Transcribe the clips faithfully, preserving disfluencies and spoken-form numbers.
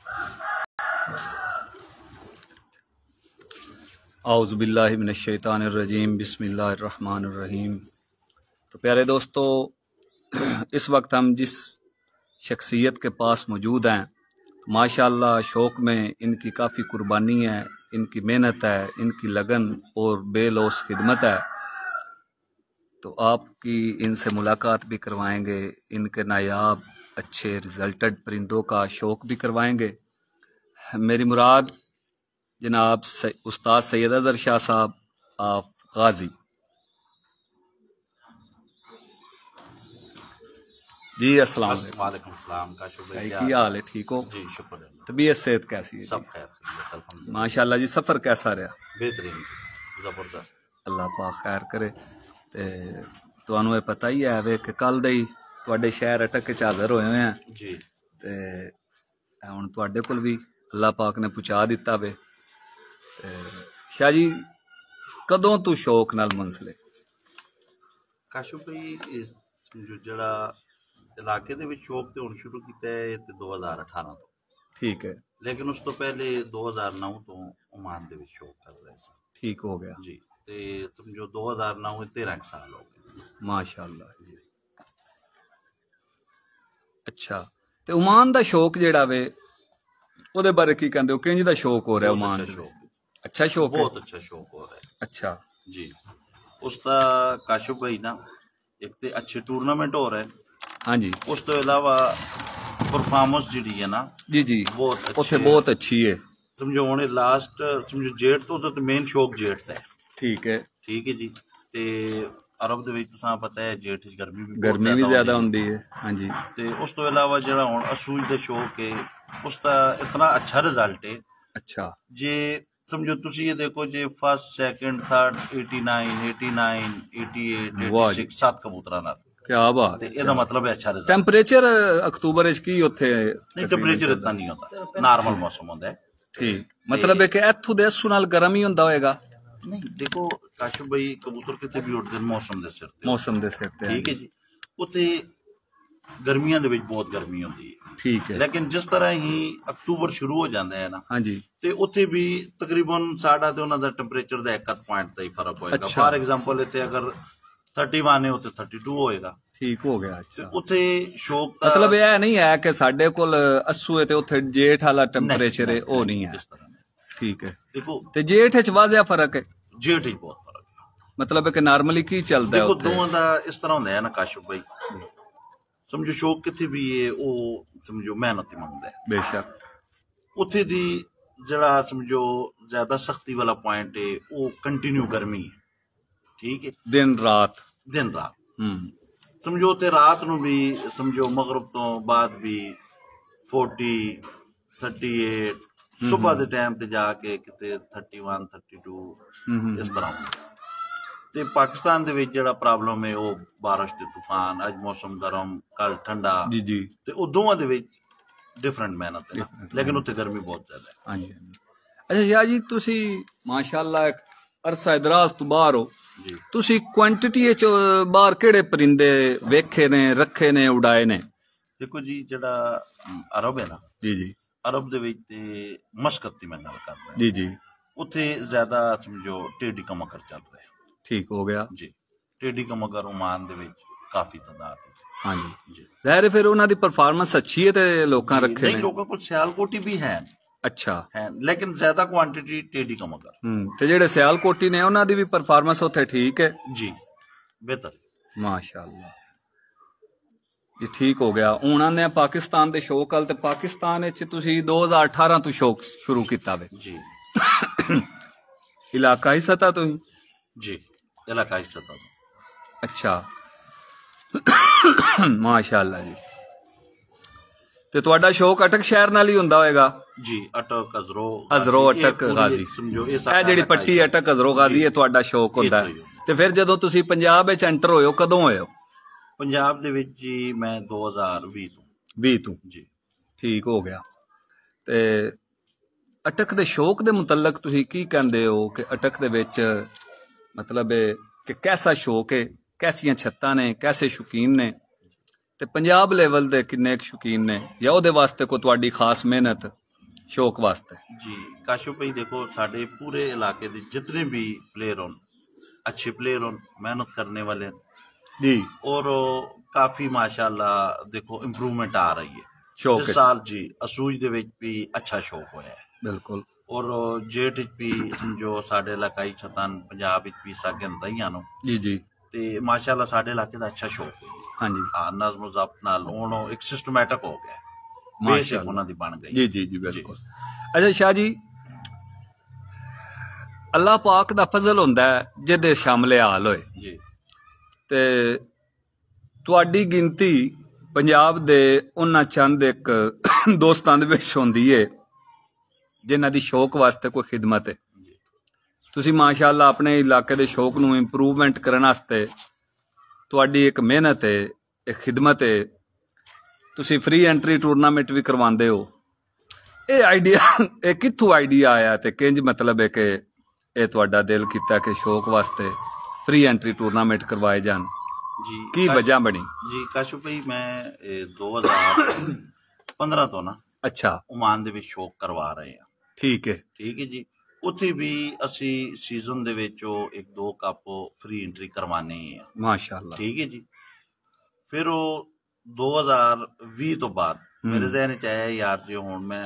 औज़ु बिल्लाहि मिनश शैतानिर रजीम बिस्मिल्लाहिर रहमानिर रहीम। तो प्यारे दोस्तों, इस वक्त हम जिस शख्सियत के पास मौजूद हैं, माशाअल्लाह शौक़ में इनकी काफ़ी कुर्बानी है, इनकी मेहनत है, इनकी लगन और बेलौस खिदमत है। तो आपकी इनसे मुलाकात भी करवाएंगे, इनके नायाब अच्छे रिजल्टेड परिंदों का शौक़ भी करवाएंगे। मेरी मुराद जनाब उस्ताद सैयद अज़हर शाह साहब ऑफ गाजी जी। अस्सलाम वालेकुम सलाम। का शुक्रिया। क्या हाल है? ठीक हो जी? शुक्र। तबीयत सेहत कैसी है? सब खैर अल्हम्दुलिल्लाह माशाअल्लाह जी। सफ़र कैसा रहा? बेहतरीन, जबरदस्त। अल्लाह पाक खैर करे। ते तुहानू ये पता ही है वे कि कल दे ही तुहाडे शहर अटक च हाज़र होए हैं जी। ते हुण तुहाडे कोल भी अल्लाह पाक ने पहुँचा दिता वे। शाह जी, कदों तू शौक नाल मुंसलिक? काशफ भाई, इस जो जड़ा इलाके दे विच शौक ते हुण शुरू कीता है ते दो हज़ार अठारह तो। ठीक है। लेकिन उस तो पहले दो हज़ार नौ तो ओमान दे विच शौक कर रहे सी। ठीक हो गया जी। ते समझो दो हज़ार नौ तेरह साल हो गए। माशाअल्लाह जी। अच्छा, ते ओमान दा शौक जेड़ा वे ओदे बारे की कहंदे हो? किंज दा शौक हो रहा है ओमान दे? अच्छा शौक है, बहुत अच्छा शौक हो रहा है। अच्छा जी। उसका काशफ भाई ना, एक तो अच्छे टूर्नामेंट हो रहे हैं। हाँ जी। उस तो अलावा परफॉर्मेंस जी है ना जी जी बहुत अच्छी बहुत अच्छी है। समझो हुणे लास्ट समझो जेठ तो तो मेन शौक जेठ दा है। ठीक है ठीक है जी। ते अरब दे विच तुसां पता है जेठ च गर्मी भी गर्मी भी ज्यादा होंदी है। हाँ जी। ते उस तो अलावा जेड़ा हुण असूज दा शौक है उसका इतना अच्छा रिजल्ट है। अच्छा जे समझो तुसी ये देखो जे फर्स्ट सेकंड थर्ड नवासी नवासी अठासी छियासी सात कबूतरां नाल। क्या बात है। ਇਹਦਾ मतलब है अच्छा रिजल्ट। टेंपरेचर अक्तूबर ਵਿੱਚ ਕੀ ਉੱਥੇ नहीं टेंपरेचर इतना नहीं होता, नॉर्मल मौसम होता है। ठीक मतलब है कि इत्थों ਦੇ ਅਸੂ ਨਾਲ ਗਰਮ ਹੀ ਹੁੰਦਾ ਹੋਏਗਾ। नहीं देखो काशफ भाई, कबूतर किते भी उड़ते मौसम दे सिर ते मौसम दे सिर ते ठीक है जी। उत्ते गर्मियां दे विच बहुत गर्मी होती है। ठीक है। लेकिन जिस तरह ही अक्तूबर शुरू हो जाता है ना, हाँ जी, ते उत्थे भी तकरीबन साढ़ा ते उन्हां दा टेंपरेचर दा एक पॉइंट दा ही फर्क होएगा। फॉर एग्जांपल इत्थे अगर थर्टी वन है उत्थे थर्टी टू होएगा। ठीक हो गया। अच्छा, उत्थे शौक दा मतलब यह नहीं है कि साडे कोल अस्सू है ते उत्थे जेठ वाला टेंपरेचर है, ओ नहीं है। इस तरह ठीक है। देखो ते जेठ च वाजिया फर्क है। जेठ ही बहुत फर्क है। मतलब है कि नॉर्मली की चलदा है? देखो दोवां दा इस तरह होंदा है ना काशफ भाई, समझो शौक किथे भी है वो समझो मेहनत ही मंगदा है। बेशक उत्थे दी जड़ा समझो ज्यादा सख्ती वाला पॉइंट है वो कंटिन्यू गर्मी है। ठीक है। दिन रात दिन रात हम्म समझो ते रात नू भी समझो मगरब तो बाद भी फोर्टी थर्टी एट सुबह के टाइम ते जाके किते थर्टी वन थर्टी टू इस तरह। ते पाकिस्तान दे विच जेड़ा प्रॉब्लम है वो बारिश ते तूफान, अज मौसम गर्म कल ठंडा जी जी, ते वो दोवां दे विच डिफरेंट मेहनत है ना, लेकिन उत्थे गर्मी बहुत ज्यादा है। हाँ जी। अच्छा यार जी, तुसी माशाअल्लाह अरसा दराज तो बाहर हो जी, तुसी क्वांटिटी च बाहर केड़े परिंदे वेखे ने, रखे ने, उड़ाए ने? देखो जी, जेड़ा अरब है ना जी जी, अरब दे विच ते मस्कत दी मैं गल कर रहा जी जी, उत्थे ज्यादा समझो टेडी कमकर चल रहा है। ठीक हो गया जी। टेडी कमकर ओमान दे विच काफी तादाद है। हाँ जी जी। जाहिर है फिर उन्हां दी परफॉर्मेंस अच्छी है ते लोकां रखे ने। नहीं, लोकां कोल सियालकोटी भी है। अच्छा है, लेकिन ज्यादा क्वांटिटी टेडी कमकर। हम्म ते जेड़े सियालकोटी ने उन्हां दी भी परफॉर्मेंस उत्थे ठीक है जी, बेहतर माशाअल्लाह जी। ठीक हो गया। हुण आने पाकिस्तान दे शौक अल, ते पाकिस्तान विच तुसीं दो हज़ार अठारह तो शौक शुरू कीता वे जी। इलाकाई सतह तो ही जी, इलाकाई सतह तो। अच्छा माशाअल्लाह जी। ते तुहाडा शौक अटक शहर नाल ही हुंदा होएगा जी? अटक हजरो हजरो अटक गाजी समझो ये जेहड़ी पट्टी अटक हजरो गाजी है तुहाडा शौक हुंदा है। ते फिर जदों तुसीं पंजाब विच एंटर होए हो कदों होए हो? पंजाब दे विच जी मैं दो हज़ार बीस तो बीस तो जी। ठीक हो गया। ते अटक दे शौक दे मुतलक तुसीं की कहंदे हो कि अटक दे विच मतलब कि कैसा शौक है, कैसियां छत्तां ने, कैसे शौकीन ने, ते पंजाब लेवल दे किन्ने शौकीन ने, या ओहदे वास्ते कोई तुहाडी खास मेहनत? शौक वास्ते जी। काशिफ भाई देखो साढ़े पूरे इलाके के जितने भी प्लेयर हों, अच्छे प्लेयर हों, मेहनत करने वाले जी, और काफी माशाल्लाह देखो इम्प्रूवमेंट आ रही है शौक इस साल जी। असूज दे विच भी अच्छा शौक होया है बिल्कुल, और जेठ विच भी समझो साढ़े इलाकाई छतान पंजाब विच भी सागन रहीआं नो जी जी, ते माशाल्लाह साढ़े इलाके दा अच्छा शौक है। हाँ जी, हाँ नज़्म ज़ब्त नाल हुण एक सिस्टमैटिक हो गया, बेसिक उन्हां दी बन गई। जी जी जी बिल्कुल। अच्छा शाह जी, अल्लाह पाक दा फजल हुंदा है जिहदे शामले हाल होए जी, ते तुहाडी गिनती पंजाब दे उन्हां चंद एक दोस्तां दे विच हुंदी है जिन्हां दी शौक वास्ते कोई खिदमत है। तुसी माशाअल्लाह अपने इलाके दे शौक नूं इंप्रूवमेंट करन वास्ते तुहाडी एक मेहनत है, एक खिदमत है। तुसी फ्री एंट्री टूरनामेंट भी करवांदे हो। ये आइडिया ये कित्थों आइडिया आया ते किंज मतलब है कि ये तुहाडा दिल कीता कि शौक वास्ते फ्री एंट्री टूरनामेंट करवाए जान जी? की वजह बनी? जी काशिफ भाई मैं दो हजार पंद्रह तो ना अच्छा ओमान दे विच शौक करवा रहे हैं। ठीक है ठीक है जी। उत्थे भी असी सीजन दे विचों एक दो कप फ्री एंट्री करवाने हैं माशाअल्लाह। ठीक है जी। फिर वो दो हजार भी तो बाद मेरे जहन च आया यार जी हुण मैं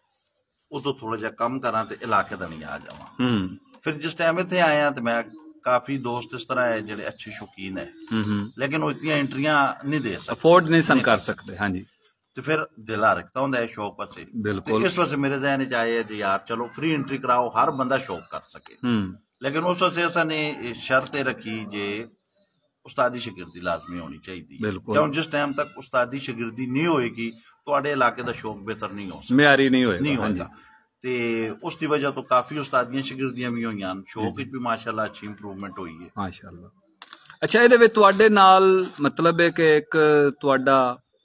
उदों थोड़ा जिहा कम करा ते इलाके दा नहीं आ जावां। फिर जिस टाइम इत्थे आया तो मैं काफी दोस्त इस तरह है जिहड़े अच्छे शौकीन है, लेकिन वो इतनी एंट्रियां नहीं दे सकते, अफोर्ड नहीं सन कर सकते। हाँ जी। तो फिर दिल रखता होंगे है शौक वास्ते, बिल्कुल। इस वास्ते मेरे जहन च आए जी यार चलो फ्री एंट्री कराओ, हर बंदा शौक कर सके। लेकिन उस वास्ते असा ने शर्त रखी जे उस्तादी शागिर्दी लाजमी होनी चाहिए, क्यों जिस टाइम तक उस्तादी शागिर्दी नहीं होएगी तुहाडे इलाके दा शौक बेहतर नहीं हो सकता, मेयारी नहीं होएगा, नहीं होएगा। ते उसकी वजह तो काफी उस्तादियां शागिर्दियां भी होईयां, शौक विच भी माशाअल्लाह अच्छी इंप्रूवमेंट हुई है माशाअल्लाह। अच्छा इहदे विच तुहाडे नाल मतलब है कि एक तुहाडा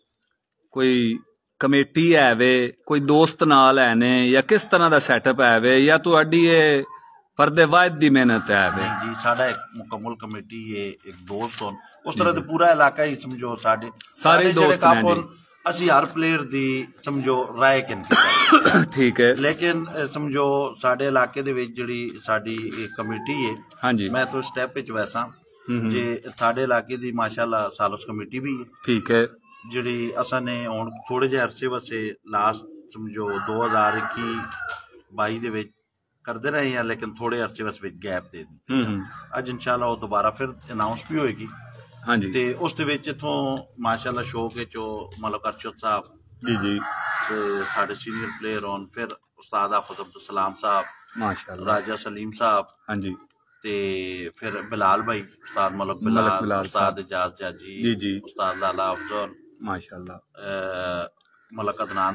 कोई कमेटी है वे, कोई दोस्त नाल है ने, या किस तरह दा सेटअप है वे, या तुहाडी ये फर्दे वाहिद दी मेहनत है वे? जी साडा एक मुकम्मल कमेटी है, एक दोस्त होन उस तरह ते पूरा इलाका ही समझो साडे सारे दोस्त हैं जी। असी हर प्लेयर दी समझो राय किन ठीक है, लेकिन समझो साडे इलाके दे विच जिहड़ी साडी कमेटी है, हाँ जी, मैं तो स्टेप विच वैसा जे साडे इलाके दी माशाअल्लाह सालस कमेटी भी है, ठीक है, जिहड़ी असां ने हुण थोड़े जे अरसे वास्ते लास्ट समझो दो हजार इक्की बाई दे विच करते रहे हैं, लेकिन थोड़े अरसे वास्ते गैप दे दी। अज इंशाअल्लाह वो दोबारा फिर अनाउंस भी होएगी। हाँ जी। ते उस दे विच इत्थों माशाअल्लाह शौक विच मतलब अरशद साहब जी जी ते साडे सीनियर प्लेयर होन, फिर उस्ताद हाफिज अब्दुल सलाम साहब माशाअल्लाह, राजा सलीम साहब, हाँ जी, ते फिर बिलाल भाई उस्ताद मलक बिलाल, उस्ताद इजाज जाजी जी जी, उस्ताद लाला अफजल माशाअल्लाह, मलक अदनान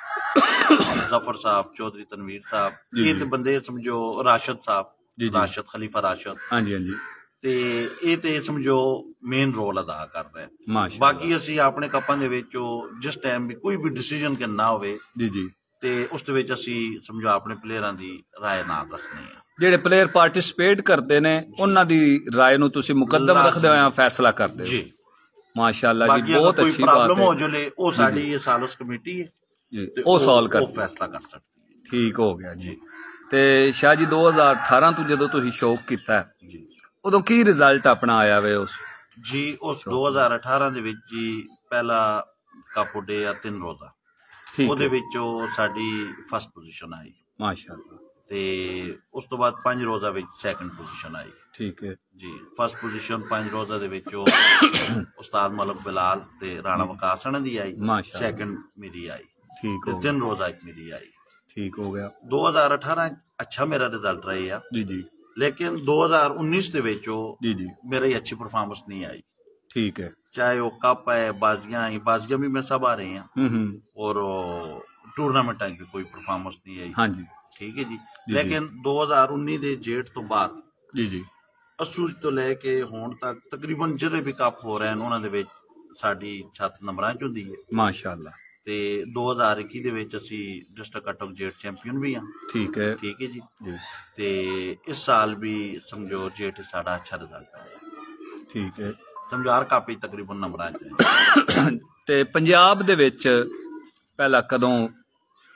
साहब, जफर साहब, चौधरी तनवीर साहब, ये ते बंदे समझो राशिद साहब, राशिद खलीफा राशिद, हाँ जी हाँ जी, ते ये ते समझो मेन रोल अदा कर रहे हैं। बाकी असी अपने कपां दे विच जिस टाइम भी कोई भी डिसीजन करना होवे जी जी ते उस दे विच असी समझो अपने प्लेयरां दी राय नाल रखनी है। जेड़े प्लेयर पार्टिसिपेट करते ने उन्हां दी राय नूं तुसी मुकद्दम रखदे होया फैसला करदे हो जी माशाअल्लाह जी, बहुत अच्छी बात है। प्रॉब्लम हो जो ले ओ साडी ये सालस कमेटी है जी, ओ सॉल्व कर फैसला कर सकती है। ठीक हो गया जी। ते शाह जी दो हजार अठारह तो जदों तुसीं शौक कीता जी उदों की रिजल्ट अपना आया वे उस जी? उस दो हजार अठारह दे विच जी पहला कप उडे या तीन रोजा, ओदे विचों साडी फर्स्ट पोजीशन आई माशाअल्लाह, ते उस तो बाद पांच रोजा विच सैकंड पोजीशन आई। ठीक है जी। फर्स्ट पोजीशन पांच रोजा दे विचों उस्ताद मलक बिलाल ते राणा वकास हना दी आई, सैकंड मेरी आई, ठीक है, तीन रोजा एक मेरी आई, ठीक हो गया। दो हजार अठारह अच्छा मेरा रिजल्ट रही है जी जी, लेकिन दो हजार उन्नीस दे विचों जी जी मेरी अच्छी परफॉर्मेंस नहीं आई। ठीक है, चाहे वो कप है, बाजियां आई, बाजियां भी मैं सब आ रही हैं और टूर्नामेंट भी कोई परफॉर्मेंस नहीं आई। हाँ जी ठीक है जी, जी लेकिन दो हजार उन्नीस दे जेठ तो बाद जी जी असूज तो लैके हुण तक तकरीबन जिहड़े भी कप हो रहे हैं उन्हां दे विच साडी छत नंबरां च हुंदी है माशाअल्लाह। ते दो हजार इक्की दे विच असी डिस्ट्रिक्ट कट ऑफ जेठ चैंपियन भी हाँ। ठीक है ठीक है जी जी, ते इस साल भी समझो जेठ साडा अच्छा रिजल्ट आया। ठीक है, समझो हर कप तकरीबन नंबरां च ते पंजाब दे विच पहला कदों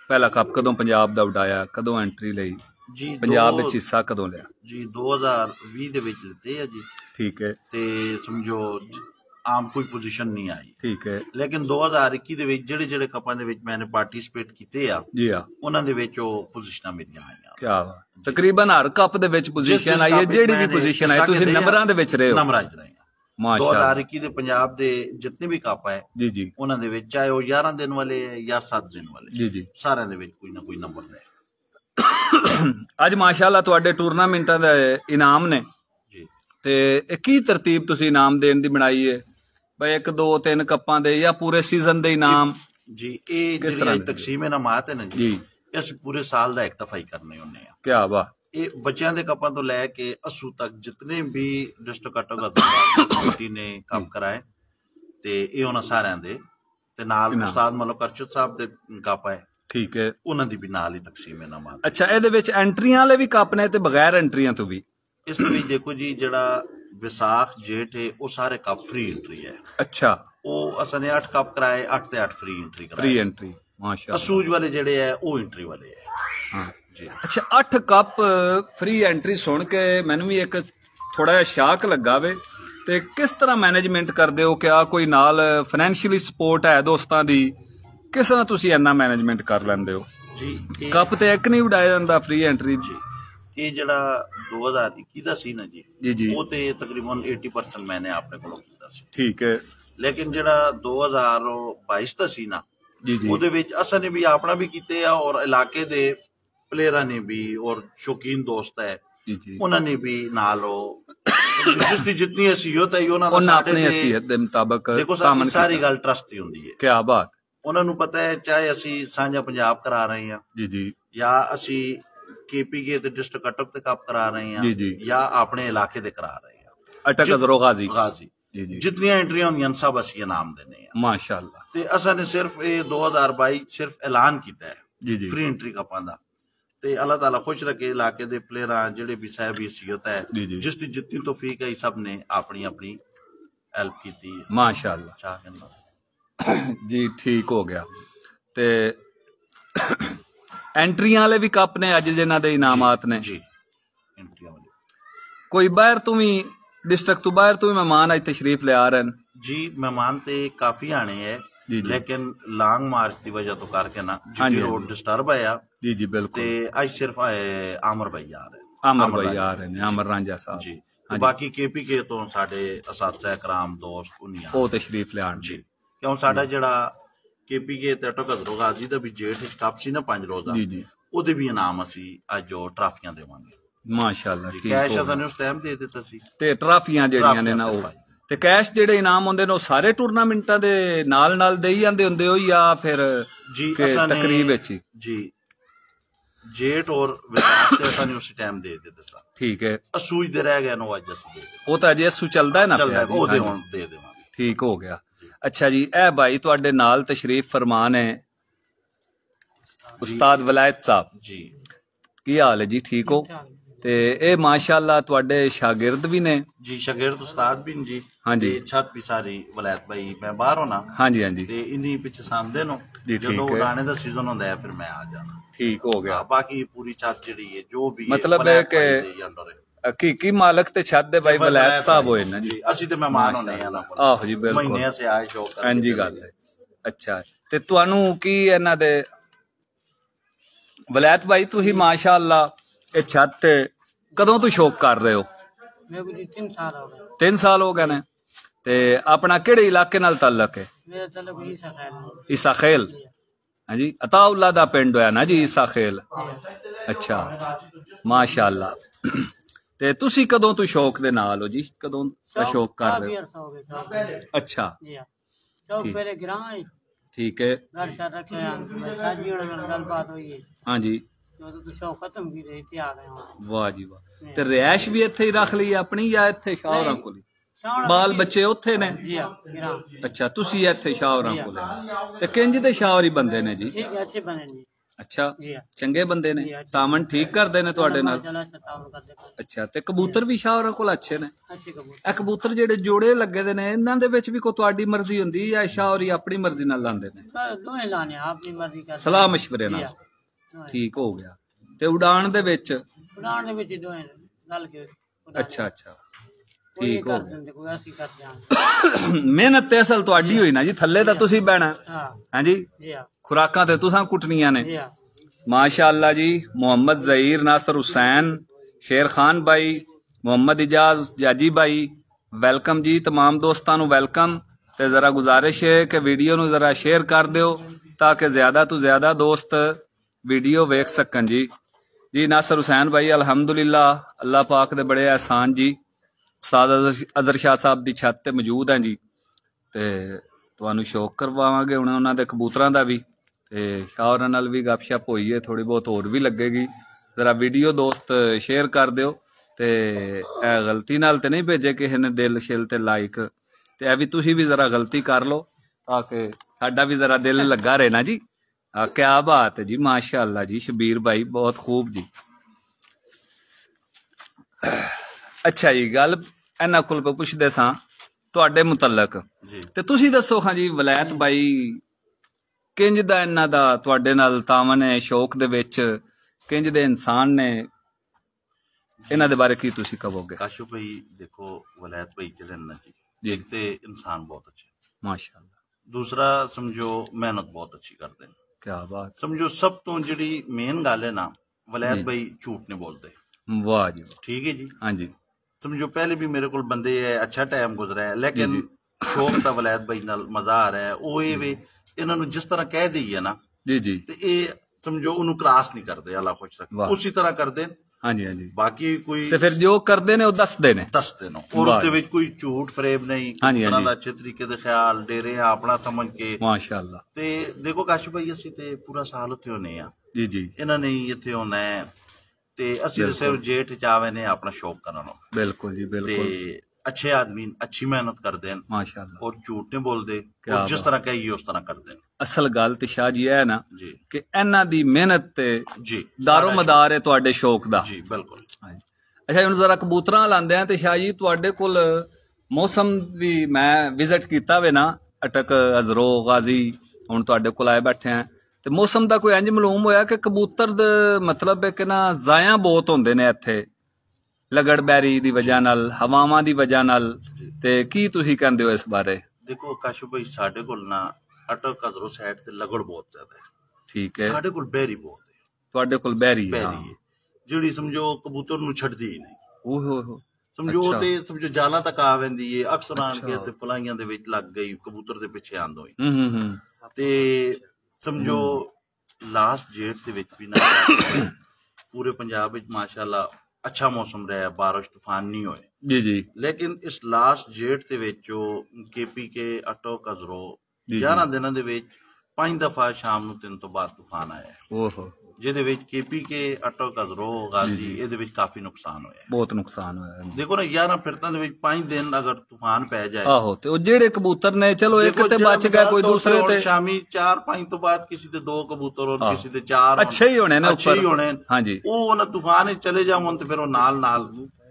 पहला कप कदों पंजाब दा उड़ाया, कदों एंट्री लई जी, पंजाब विच हिस्सा कदों लिया जी? दो हज़ार बीस दे विच लिते है जी। ठीक है। ते समझो आम कोई पोजीशन नहीं आई। ठीक है। लेकिन दो हज़ार इक्की दे विच जेड़े जेड़े कपां दे विच मैंने पार्टिसिपेट कीते आ जी हां, उन्हां दे विच ओ पोजीशनां मेरियां आईयां। क्या बात। तकरीबन हर कप दे विच पोजीशन आई है, जेड़ी भी पोजीशन आई तुसीं नंबरां दे विच रहे हो। नंबरां च रहे हैं। दो हज़ार इक्की दे पंजाब दे जितने भी कप है जी जी उन्हां दे विच चाहे ओ ग्यारह दिन वाले या सात दिन वाले जी जी सारिਆਂ दे विच कोई ना कोई नंबर है। अज माशाअल्लाह तुहाडे टूरनामेंटां दे इनाम ने जी, ते की तरतीब तुसीं इनाम देण दी बनाई है भाई? एक दो तीन कप्पां दे या पूरे सीजन दे इनाम? जी, ये ਜਿਹੜੀ ਤਕਸੀਮ ਇਨਾਮਾਤ ਹੈ ਨਾ ਜੀ, ਜੀ ਅਸੀਂ ਪੂਰੇ ਸਾਲ ਦਾ ਇੱਕ ਦਫਾ ਹੀ ਕਰਨੇ ਹੁੰਦੇ ਆ। ਕੀ ਬਾਤ। ਇਹ ਬੱਚਿਆਂ ਦੇ ਕੱਪਾਂ ਤੋਂ ਲੈ ਕੇ ਅਸੂ ਤੱਕ ਜਿਤਨੇ ਵੀ ਡਿਸਟ੍ਰਿਕਟ ਕਟੋਗਾ ਕਮੇਟੀ ਨੇ ਕੰਮ ਕਰਾਏ ਤੇ ਇਹ ਉਹਨਾਂ ਸਾਰਿਆਂ ਦੇ ਤੇ ਨਾਲ ਉਸਤਾਦ ਮਲਕ ਅਰਸ਼ਦ ਸਾਹਿਬ ਦੇ ਕੱਪ ਹੈ। ਠੀਕ ਹੈ। ਉਹਨਾਂ ਦੀ ਵੀ ਨਾਲ ਹੀ ਤਕਸੀਮ ਇਨਾਮਾਤ। ਅੱਛਾ, ਇਹਦੇ ਵਿੱਚ ਐਂਟਰੀਆਂ ਵਾਲੇ ਵੀ ਕੱਪ ਨੇ ਤੇ ਬਗੈਰ ਐਂਟਰੀਆਂ ਤੋਂ ਵੀ? ਇਸ ਦੇ ਵਿੱਚ ਦੇਖੋ ਜੀ, ਜਿਹੜਾ ਵਿਸਾਖ ਜੇਠ ਹੈ ਉਹ ਸਾਰੇ ਕੱਪ ਫ੍ਰੀ ਐਂਟਰੀ ਹੈ। ਅੱਛਾ, ਉਹ ਅਸਾਂ ਨੇ ਅੱਠ ਕੱਪ ਕਰਾਏ, ਅੱਠ ਤੇ ਅੱਠ ਫ੍ਰੀ ਐਂਟਰੀ ਕਰਾਏ। ਫ੍ਰੀ ਐਂਟਰੀ, ਮਾਸ਼ਾਅੱਲਾ। ਅਸੂਜ ਵਾਲੇ ਜਿਹੜੇ ਹੈ ਉਹ ਐਂਟਰੀ ਵਾਲੇ ਹੈ। ਹਾਂ ਜੀ। ਅੱਛਾ, ਅੱਠ ਕੱਪ ਫ੍ਰੀ ਐਂਟਰੀ ਸੁਣ ਕੇ ਮੈਨੂੰ ਵੀ ਇੱਕ ਥੋੜਾ ਜਿਹਾ ਸ਼ਾਕ ਲੱਗਾ ਵੇ। ਤੇ ਕਿਸ ਤਰ੍ਹਾਂ ਮੈਨੇਜਮੈਂਟ ਕਰਦੇ ਹੋ? ਕਿ ਆ ਕੋਈ ਨਾਲ ਫਾਈਨੈਂਸ਼ੀਅਲੀ ਸਪੋਰਟ ਹੈ ਦੋਸਤਾਂ ਦੀ? ਕਿਸ ਤਰ੍ਹਾਂ ਤੁਸੀਂ ਇੰਨਾ ਮੈਨੇਜਮੈਂਟ ਕਰ ਲੈਂਦੇ ਹੋ ਜੀ? ਕੱਪ ਤੇ ਇੱਕ ਨਹੀਂ ਉਡਾਇਆ ਜਾਂਦਾ ਫ੍ਰੀ ਐਂਟਰੀ ਜੀ? ਇਹ ਜਿਹੜਾ ਦੋ ਹਜ਼ਾਰ ਇੱਕੀ ਦਾ ਸੀ ਨਾ ਜੀ ਜੀ ਜੀ ਉਹ ਤੇ ਤਕਰੀਬਨ अस्सी परसेंट ਮੈਨੇ ਆਪਣੇ ਕੋਲੋਂ ਕੀਤਾ ਸੀ। ਠੀਕ ਹੈ। ਲੇਕਿਨ ਜਿਹੜਾ ਦੋ ਹਜ਼ਾਰ ਬਾਈਸ ਦਾ ਸੀ ਨਾ ਜੀ ਜੀ ਉਹਦੇ ਵਿੱਚ ਅਸਾਂ ਨੇ ਵੀ ਆਪਣਾ ਵੀ ਕੀਤੇ ਆ ਔਰ ਇਲਾਕੇ ਦੇ ਪਲੇਅਰਾਂ ਨੇ ਵੀ ਔਰ ਸ਼ੌਕੀਨ ਦੋਸਤ ਹੈ ਜੀ ਜੀ ਉਹਨਾਂ ਨੇ ਵੀ ਨਾਲ ਉਹ ਜਿਸ ਦੀ ਜਿੰਨੀ ਹਸੀਅਤ ਹੈ ਉਹਨਾਂ ਦਾ ਉਹਨਾਂ ਸਾਡੇ ਆਪਣੀ ਹਸੀਅਤ ਦੇ ਮੁਤਾਬਕ ਦੇਖੋ ਕੰਮ ਸਾਰੀ ਗੱਲ ਟਰਸਟ ਦੀ ਹੁੰਦੀ ਹੈ। ਕੀ ਬਾਤ। ਉਹਨਾਂ ਨੂੰ ਪਤਾ ਹੈ ਚਾਹੇ ਅਸੀਂ ਸਾਂਝਾ ਪੰਜਾਬ ਕਰਾ ਰਹੇ ਹਾਂ ਜੀ ਜੀ ਜਾਂ ਅਸੀਂ केपीके ਤੇ ਡਿਸਟ੍ਰਿਕਟ ਕਟਕ ਤੇ ਕੱਪ ਕਰਾ ਰਹੇ ਹਾਂ ਜਾਂ ਆਪਣੇ ਇਲਾਕੇ ਦੇ ਕਰਾ ਰਹੇ ਹਾਂ। ਅਟਕ ਅਜ਼ਰੋ ਗਾਜ਼ੀ ਗਾਜ਼ੀ ਜੀ ਜੀ ਜਿੰਨੀਆਂ ਐਂਟਰੀਆਂ ਹੁੰਦੀਆਂ ਸਭ ਅਸੀਂ ਇਨਾਮ ਦਿੰਦੇ ਹਾਂ ਮਾਸ਼ਾਅੱਲਾ। ਤੇ ਅਸਾਂ ਨੇ ਸਿਰਫ ਇਹ ਦੋ ਹਜ਼ਾਰ ਬਾਈ ਸਿਰਫ ਐਲਾਨ ਕੀਤਾ ਹੈ ਜੀ ਜੀ ਫ੍ਰੀ ਐਂਟਰੀ ਕੱਪਾਂ ਦਾ। ਤੇ ਅੱਲਾਹ ਤਾਲਾ ਖੁਸ਼ ਰੱਖੇ ਇਲਾਕੇ ਦੇ ਪਲੇਅਰਾਂ ਜਿਹੜੇ ਵੀ ਸਾਹਿਬ ਹਸੀਅਤ ਹੈ ਜਿਸ ਦੀ ਜਿੰਨੀ ਤੌਫੀਕ ਹੈ ਸਭ ਨੇ ਆਪਣੀ ਆਪਣੀ ਹੈਲਪ ਕੀਤੀ ਹੈ ਮਾਸ਼ਾਅੱਲਾ। ਚਾਹ ਕਹਿੰਦਾ ਜੀ ਠੀਕ ਹੋ ਗਿਆ। ਤੇ एंट्रियां वाले भी कप ने अज जिन्हां दे इनामात ने जी एंट्रियां वाले कोई बाहर तू भी डिस्ट्रिक्ट तू बाहर तू भी मेहमान अज तशरीफ ले आ रहे हैं जी? मेहमान ते काफी आने हैं जी जी। लेकिन लॉन्ग मार्च की वजह तो करके ना जी रोड डिस्टर्ब है जी जी बिल्कुल। ते अज सिर्फ आमर भाई आ रहे हैं। आमर भाई आ रहे हैं, आमर रांझा साहब जी। तो बाकी केपीके तो साडे असातिज़ा कराम दोस्त उन्हीं ओ तशरीफ ले आन जी। क्यों साडा जेड़ा केपीके ते अटक अज़रो गाजी दा भी जेठ कप सी ना पांच रोज़ा जी जी ਉਹਦੇ ਵੀ ਇਨਾਮ ਅਸੀਂ ਅੱਜ ਉਹ ਟਰਾਫੀਆਂ ਦੇਵਾਂਗੇ ਮਾਸ਼ਾਅੱਲਾ। ਠੀਕ ਕੈਸ਼ ਅਸਾਂ ਨੇ ਉਸ ਟਾਈਮ ਦੇ ਦਿੱਤਾ ਸੀ ਤੇ ਟਰਾਫੀਆਂ ਜਿਹੜੀਆਂ ਨੇ ਨਾ ਉਹ ਤੇ ਕੈਸ਼ ਜਿਹੜੇ ਇਨਾਮ ਹੁੰਦੇ ਨੇ ਉਹ ਸਾਰੇ ਟੂਰਨਾਮੈਂਟਾਂ ਦੇ ਨਾਲ ਨਾਲ ਦੇਈ ਜਾਂਦੇ ਹੁੰਦੇ ਹੋ ਜਾਂ ਫਿਰ ਜੀ ਅਸਾਂ ਨੇ ਤਕਰੀਬ ਵਿੱਚ ਜੀ ਜੇਠ ਔਰ ਵਿਸਾਖ ਤੇ ਅਸਾਂ ਨੇ ਉਸ ਟਾਈਮ ਦੇ ਦਿੱਤਾ ਸੀ। ਠੀਕ ਹੈ। ਅਸੂਜ ਦੇ ਰਹਿ ਗਿਆ ਨੋ ਅੱਜ ਅਸੀਂ ਦੇ ਦੇ ਉਹ ਤਾਂ ਅਜੇ ਅਸੂ ਚੱਲਦਾ ਹੈ ਨਾ ਚੱਲਦਾ ਉਹਦੇ ਹੁਣ ਦੇ ਦੇਵਾਂਗੇ। ਠੀਕ ਹੋ ਗਿਆ। ਅੱਛਾ ਜੀ, ਇਹ ਭਾਈ ਤੁਹਾਡੇ ਨਾਲ ਤਸ਼ਰੀਫ ਫਰਮਾਨ ਹੈ ਉਸਤਾਦ ਵਲਾਇਤ ਸਾਹਿਬ ਜੀ। ਕੀ ਹਾਲ ਹੈ ਜੀ? ਠੀਕ ਹੋ? ਤੇ ਇਹ ਮਾਸ਼ਾਅੱਲਾ ਤੁਹਾਡੇ ਸ਼ਾਗਿਰਦ ਵੀ ਨੇ ਜੀ? ਸ਼ਾਗਿਰਦ ਉਸਤਾਦ ਵੀ ਨੇ ਜੀ। ਹਾਂਜੀ। ਛੱਤ ਵੀ ਸਾਰੀ ਵਲਾਇਤ ਭਾਈ ਮੈਂ ਬਾਹਰ ਹੋਣਾ। ਹਾਂਜੀ ਹਾਂਜੀ। ਤੇ ਇਨੀ ਪਿੱਛੇ ਸਾਹਮਣੇ ਨੂੰ ਜੀ ਠੀਕ ਜਦੋਂ ਹੈ। ਉਡਾਣੇ ਦਾ ਸੀਜ਼ਨ ਹੁੰਦਾ ਹੈ ਫਿਰ ਮੈਂ ਆ ਜਾਣਾ। ਠੀਕ ਹੋ ਗਿਆ। ਬਾਕੀ ਪੂਰੀ ਛੱਤ ਜਿਹੜੀ ਹੈ ਜੋ ਵੀ ਮਤਲਬ ਹੈ ਕਿ ਹਕੀਕੀ ਮਾਲਕ ਤੇ ਛੱਤ ਦੇ ਭਾਈ ਵਲਾਇਤ ਸਾਹਿਬ ਹੋਏ ਨਾ ਜੀ। ਅਸੀਂ ਤੇ ਮਹਿਮਾਨ ਹੋਣੇ ਆ ਨਾ। ਆਹੋ ਜੀ ਬਿਲਕੁਲ। ਮਹੀਨੇ ਸੇ ਆਏ ਸ਼ੌਕ ਕਰਦੇ। ਹਾਂਜੀ ਗੱਲ ਹੈ। ਅੱਛਾ, ਤੇ ਤੁਹਾਨੂੰ ਕੀ ਇਹਨਾਂ ਦੇ ਵਲਾਇਤ ਭਾਈ ਤੁਸੀਂ ਮਾਸ਼ਾਅੱਲਾ ਇਹ ਛੱਤ ਤੇ ਕਦੋਂ ਤੋਂ ਸ਼ੌਕ ਕਰ ਰਹੇ ਹੋ? ਮੇਰੇ ਕੋਲ ਤਿੰਨ ਸਾਲ ਹੋ ਗਏ। ਤਿੰਨ ਸਾਲ ਹੋ ਗਏ ਨੇ। ਤੇ ਆਪਣਾ ਕਿਹੜੇ ਇਲਾਕੇ ਨਾਲ ਤਾਲੁਕ ਹੈ? ਮੇਰਾ ਤਾਲੁਕ ਈਸਾ ਖੇਲ। ਈਸਾ ਖੇਲ। ਹਾਂਜੀ, ਅਤਾਉल्ला ਦਾ ਪਿੰਡ ਹੋਇਆ ਨਾ ਜੀ ਈਸਾ ਖੇਲ। ਅੱਛਾ ਮਾਸ਼ਾਅੱਲਾ। ਤੇ ਤੁਸੀਂ ਕਦੋਂ ਤੋਂ ਸ਼ੌਕ ਦੇ ਨਾਲ ਹੋ ਜੀ? ਕਦੋਂ ਦਾ ਸ਼ੌਕ ਕਰ ਰਹੇ ਹੋ? ਅੱਛਾ ਜੀ ਹਾਂ। ਸ਼ੌਕ ਪਹਿਲੇ ਗ੍ਰਾਂ ਠੀਕ ਹੈ। घर शर रखे हैं साजी और गलबात हुई है। हाँ जी। तो शौक खत्म की रही थी आ गए हैं। वाह जी वाह। ते रिहाइश भी इत्थे ही रख ली अपनी या इत्थे शाहौरां कोल? बाल बच्चे उत्थे ने? जी हां। अच्छा तुसी इत्थे शाहौरां कोल ते किंज दे शाहौरी बंदे ने जी? ठीक है अच्छे बने जी। ਅੱਛਾ, ਚੰਗੇ ਬੰਦੇ ਨੇ, ਤਾਮਨ ਠੀਕ ਕਰਦੇ ਨੇ ਤੁਹਾਡੇ ਨਾਲ। ਅੱਛਾ, ਤੇ ਕਬੂਤਰ ਵੀ ਸ਼ਾਹ ਹੋਰਾਂ ਕੋਲ ਅੱਛੇ ਨੇ। ਇਹ ਕਬੂਤਰ ਜਿਹੜੇ ਜੋੜੇ ਲੱਗੇ ਦੇ ਨੇ ਇਹਨਾਂ ਦੇ ਵਿੱਚ ਵੀ ਕੋਈ ਤੁਹਾਡੀ ਮਰਜ਼ੀ ਹੁੰਦੀ ਜਾਂ ਸ਼ਾਹ ਹੋਰੀ ਆਪਣੀ ਮਰਜ਼ੀ ਨਾਲ ਲਾਉਂਦੇ ਨੇ? ਦੋਵੇਂ ਲਾਣੇ ਆਪਣੀ ਮਰਜ਼ੀ ਕਰਦੇ, ਸਲਾਹ ਮਸ਼ਵਰੇ ਨਾਲ। ਠੀਕ ਹੋ ਗਿਆ। ਤੇ ਉਡਾਣ ਦੇ ਵਿੱਚ? ਉਡਾਣ ਦੇ ਵਿੱਚ ਦੋਵੇਂ ਰਲ ਕੇ। ਅੱਛਾ ਅੱਛਾ, ਠੀਕ ਹੋ ਗਿਆ। ਮਿਹਨਤ ਤੇ ਅਸਲ ਤੁਹਾਡੀ ਹੋਈ ਨਾ ਜੀ, ਥੱਲੇ ਤਾਂ ਤੁਸੀਂ ਬਹਿਣਾ। ਹਾਂਜੀ, खुराकां ते तुसां कुटनियां ने। माशाअल्लाह जी। मोहम्मद ज़हीर, नासिर हुसैन, शेर खान भाई, मोहम्मद इजाज जाजी भाई, वेलकम जी। तमाम दोस्तां नूं वेलकम। ते जरा गुजारिश है कि वीडियो नूं जरा शेयर कर दिओ ताकि ज्यादा तो ज्यादा दोस्त वीडियो वेख सकन जी। जी नासिर हुसैन भाई, अलहमदुलिल्लाह, अल्लाह पाक दे बड़े एहसान जी। उस्ताद अज़र शाह साहब दी छत ते मौजूद हैं जी, ते तुहानूं शौक करवावांगे हुण उन्हां दे कबूतरां दा भी। ਤੇ ਸ਼ਾਹ ਹੋਰਾਂ ਨਾਲ ਵੀ ਗੱਪਸ਼ਪ ਹੋਈ ਹੈ, ਥੋੜੀ ਬਹੁਤ ਹੋਰ ਵੀ ਲੱਗੇਗੀ। ਜ਼ਰਾ ਵੀਡੀਓ ਦੋਸਤ ਸ਼ੇਅਰ ਕਰ ਦਿਓ, ਤੇ ਇਹ ਗਲਤੀ ਨਾਲ ਤੇ ਨਹੀਂ ਭੇਜੇ ਕਿਸੇ ਨੇ ਦਿਲ ਸ਼ਿਲ ਤੇ ਲਾਈਕ, ਤੇ ਇਹ ਵੀ ਤੁਸੀਂ ਵੀ ਜ਼ਰਾ ਗਲਤੀ ਕਰ ਲਓ ਤਾਂ ਕਿ ਸਾਡਾ ਵੀ ਜ਼ਰਾ ਦਿਲ ਲੱਗਾ ਰਹੇ ਨਾ ਜੀ। ਆ ਕਿਆ ਬਾਤ ਹੈ ਜੀ, ਮਾਸ਼ਾਅੱਲਾ ਜੀ। ਸ਼ਬੀਰ ਭਾਈ ਬਹੁਤ ਖੂਬ ਜੀ। ਅੱਛਾ ਜੀ, ਗੱਲ ਇਹਨਾਂ ਕੋਲ ਪੁੱਛਦੇ ਸਾਂ ਤੁਹਾਡੇ ਮੁਤਲਕ, ਤੇ ਤੁਸੀਂ ਦੱਸੋ ਹਾਂ ਜੀ ਵਲੈਤ ਭਾਈ ਕਿੰਜ ਦਾ ਇਹਨਾਂ ਦਾ ਤੁਹਾਡੇ ਨਾਲ ਤਾਮਨ ਹੈ ਸ਼ੌਕ ਦੇ ਵਿੱਚ, ਕਿੰਜ ਦੇ ਇਨਸਾਨ ਨੇ, ਇਹਨਾਂ ਦੇ ਬਾਰੇ ਕੀ ਤੁਸੀਂ ਕਹੋਗੇ? ਕਾਸ਼ੂ ਭਾਈ ਦੇਖੋ, ਵਲੈਤ ਭਾਈ ਜਿਹੜੇ ਨੇ ਜੀ, ਇੱਕ ਤੇ ਇਨਸਾਨ ਬਹੁਤ ਅੱਛੇ ਮਾਸ਼ਾਅੱਲਾ, ਦੂਸਰਾ ਸਮਝੋ ਮਿਹਨਤ ਬਹੁਤ ਅੱਛੀ ਕਰਦੇ ਨੇ। ਕਿਆ ਬਾਤ। ਸਮਝੋ ਸਭ ਤੋਂ ਜਿਹੜੀ ਮੇਨ ਗੱਲ ਹੈ ਨਾ, ਵਲੈਤ ਭਾਈ ਝੂਠ ਨਹੀਂ ਬੋਲਦੇ। ਵਾਹ ਜੀ, ਠੀਕ ਹੈ ਜੀ। ਹਾਂਜੀ, ਸਮਝੋ ਪਹਿਲੇ ਵੀ ਮੇਰੇ ਕੋਲ ਬੰਦੇ ਹੈ, ਅੱਛਾ ਟਾਈਮ ਗੁਜ਼ਰਾ ਹੈ, ਲੇਕਿਨ ਸ਼ੌਕ ਤਾਂ ਵਲੈਤ ਭਾਈ ਨਾਲ ਮਜ਼ਾ ਆ ਰਿਹਾ ਹੈ। ਉਹ ਇਹ ਵੇ ਇਹਨਾਂ ਨੂੰ ਜਿਸ ਤਰ੍ਹਾਂ ਕਹਿ ਦਈਏ ਨਾ ਜੀ ਜੀ, ਤੇ ਇਹ ਸਮਝੋ ਉਹਨੂੰ ਕ੍ਰਾਸ ਨਹੀਂ ਕਰਦੇ, ਅੱਲਾ ਖੁਸ਼ ਰੱਖੇ, ਉਸੇ ਤਰ੍ਹਾਂ ਕਰਦੇ। ਹਾਂਜੀ ਹਾਂਜੀ। ਬਾਕੀ ਕੋਈ ਤੇ ਫਿਰ ਜੋ ਕਰਦੇ ਨੇ ਉਹ ਦੱਸਦੇ ਨੇ ਦੱਸਦੇ ਨੇ, ਔਰ ਉਸ ਦੇ ਵਿੱਚ ਕੋਈ ਝੂਠ ਫਰੇਬ ਨਹੀਂ, ਉਹਨਾਂ ਦਾ ਅੱਛੇ ਤਰੀਕੇ ਦੇ ਖਿਆਲ ਡੇਰੇ ਆਪਣਾ ਸਮਝ ਕੇ। ਮਾਸ਼ਾਅੱਲਾ। ਤੇ ਦੇਖੋ ਕਾਸ਼ੂ ਭਾਈ, ਅਸੀਂ ਤੇ ਪੂਰਾ ਸਾਲ ਉੱਥੇ ਹੋਨੇ ਆ ਜੀ ਜੀ, ਇਹਨਾਂ ਨੇ ਇੱਥੇ ਹੋਣਾ ਹੈ, ਤੇ ਅਸੀਂ ਸਿਰਫ ਜੇਠ ਚਾਵੇ ਨੇ ਆਪਣਾ ਸ਼ੌਕ ਕਰਨ। ਬਿਲਕੁਲ ਜੀ ਬਿਲकुल। ਤੇ अच्छे आदमी अच्छी मेहनत करते हैं माशाअल्लाह, और झूठ नहीं बोलते, और जिस तरह कहिए उस तरह करते हैं। असल गल ते शाह जी है ना जी कि इन्हां दी मेहनत ते जी दारो मदार है तुहाडे शौक दा जी। बिल्कुल। अच्छा हुण जरा कबूतरां लांदे हैं ते शाह जी तुहाडे कोल मौसम भी मैं विजिट कीता वे ना, अटक अजरो गाजी हुण तुहाडे कोल आए बैठे हैं, ते मौसम दा कोई इंज मालूम होया कि कबूतर दे मतलब है कि ना ज़ाया बहुत होंदे ने इत्थे लगड़बैरी दी वजह नाल, हवावां दी वजह नाल, ते की तुसीं कहंदे हो इस बारे? देखो काशू भाई, साडे कोल ना अटक अजरो साइड ते लगड़ बहुत ज्यादा है। ठीक है। साडे कोल बैरी बहुत है। तुहाडे कोल बैरी है ਜਿਹੜੀ ਸਮਝੋ ਕਬੂਤਰ ਨੂੰ ਛੱਡਦੀ ਹੀ ਨਹੀਂ। ਓਹ ਹੋ ਸਮਝੋ ਤੇ ਸਮਝੋ ਜਾਲਾਂ ਤੱਕ ਆ ਵੰਦੀ ਏ, ਅਕਸਰ ਆਣ ਕੇ ਤੇ ਪਲਾਈਆਂ ਦੇ ਵਿੱਚ ਲੱਗ ਗਈ, ਕਬੂਤਰ ਦੇ ਪਿੱਛੇ ਆਂਦ ਹੋਈ। ਹੂੰ ਹੂੰ ਹੂੰ। ਤੇ ਸਮਝੋ ਲਾਸਟ ਜੇਠ ਦੇ ਵਿੱਚ ਵੀ ਨਾ ਪੂਰੇ ਪੰਜਾਬ ਵਿੱਚ ਮਾਸ਼ਾਅੱਲਾ अच्छा मौसम रहा, बारिश तूफान नहीं होए जी जी, लेकिन इस लास्ट जेठ दे विच जो केपी के अटक अजरो ग्यारह दिनों दे विच पांच दफा शाम नूं तीन तो बाद तूफान आया। ओहो। ਜਿਹਦੇ ਵਿੱਚ ਕੇਪੀ ਕੇ ਅਟਕ ਅਜ਼ਰੋ ਗਾਜ਼ੀ ਇਹਦੇ ਵਿੱਚ ਕਾਫੀ ਨੁਕਸਾਨ ਹੋਇਆ, ਬਹੁਤ ਨੁਕਸਾਨ ਹੋਇਆ। ਦੇਖੋ ਨਾ ਗਿਆਰਾਂ ਫਿਰਤਾਂ ਦੇ ਵਿੱਚ ਪੰਜ ਦਿਨ ਅਗਰ ਤੂਫਾਨ ਪੈ ਜਾਏ, ਆਹੋ, ਤੇ ਉਹ ਜਿਹੜੇ ਕਬੂਤਰ ਨੇ ਚਲੋ ਇੱਕ ਤੇ ਬਚ ਗਿਆ, ਕੋਈ ਦੂਸਰੇ ਤੇ ਸ਼ਾਮੀ ਚਾਰ ਪੰਜ ਤੋਂ ਬਾਅਦ ਕਿਸੇ ਦੇ ਦੋ ਕਬੂਤਰ ਔਰ ਕਿਸੇ ਦੇ ਚਾਰ ਅੱਛੇ ਹੀ ਹੋਣੇ ਨੇ, ਅੱਛੇ ਹੀ ਹੋਣੇ। ਹਾਂਜੀ, ਉਹ ਉਹਨਾਂ ਤੂਫਾਨ ਵਿੱਚ ਚਲੇ ਜਾਵਣ ਤੇ ਫਿਰ ਉਹ ਨਾਲ ਨਾਲ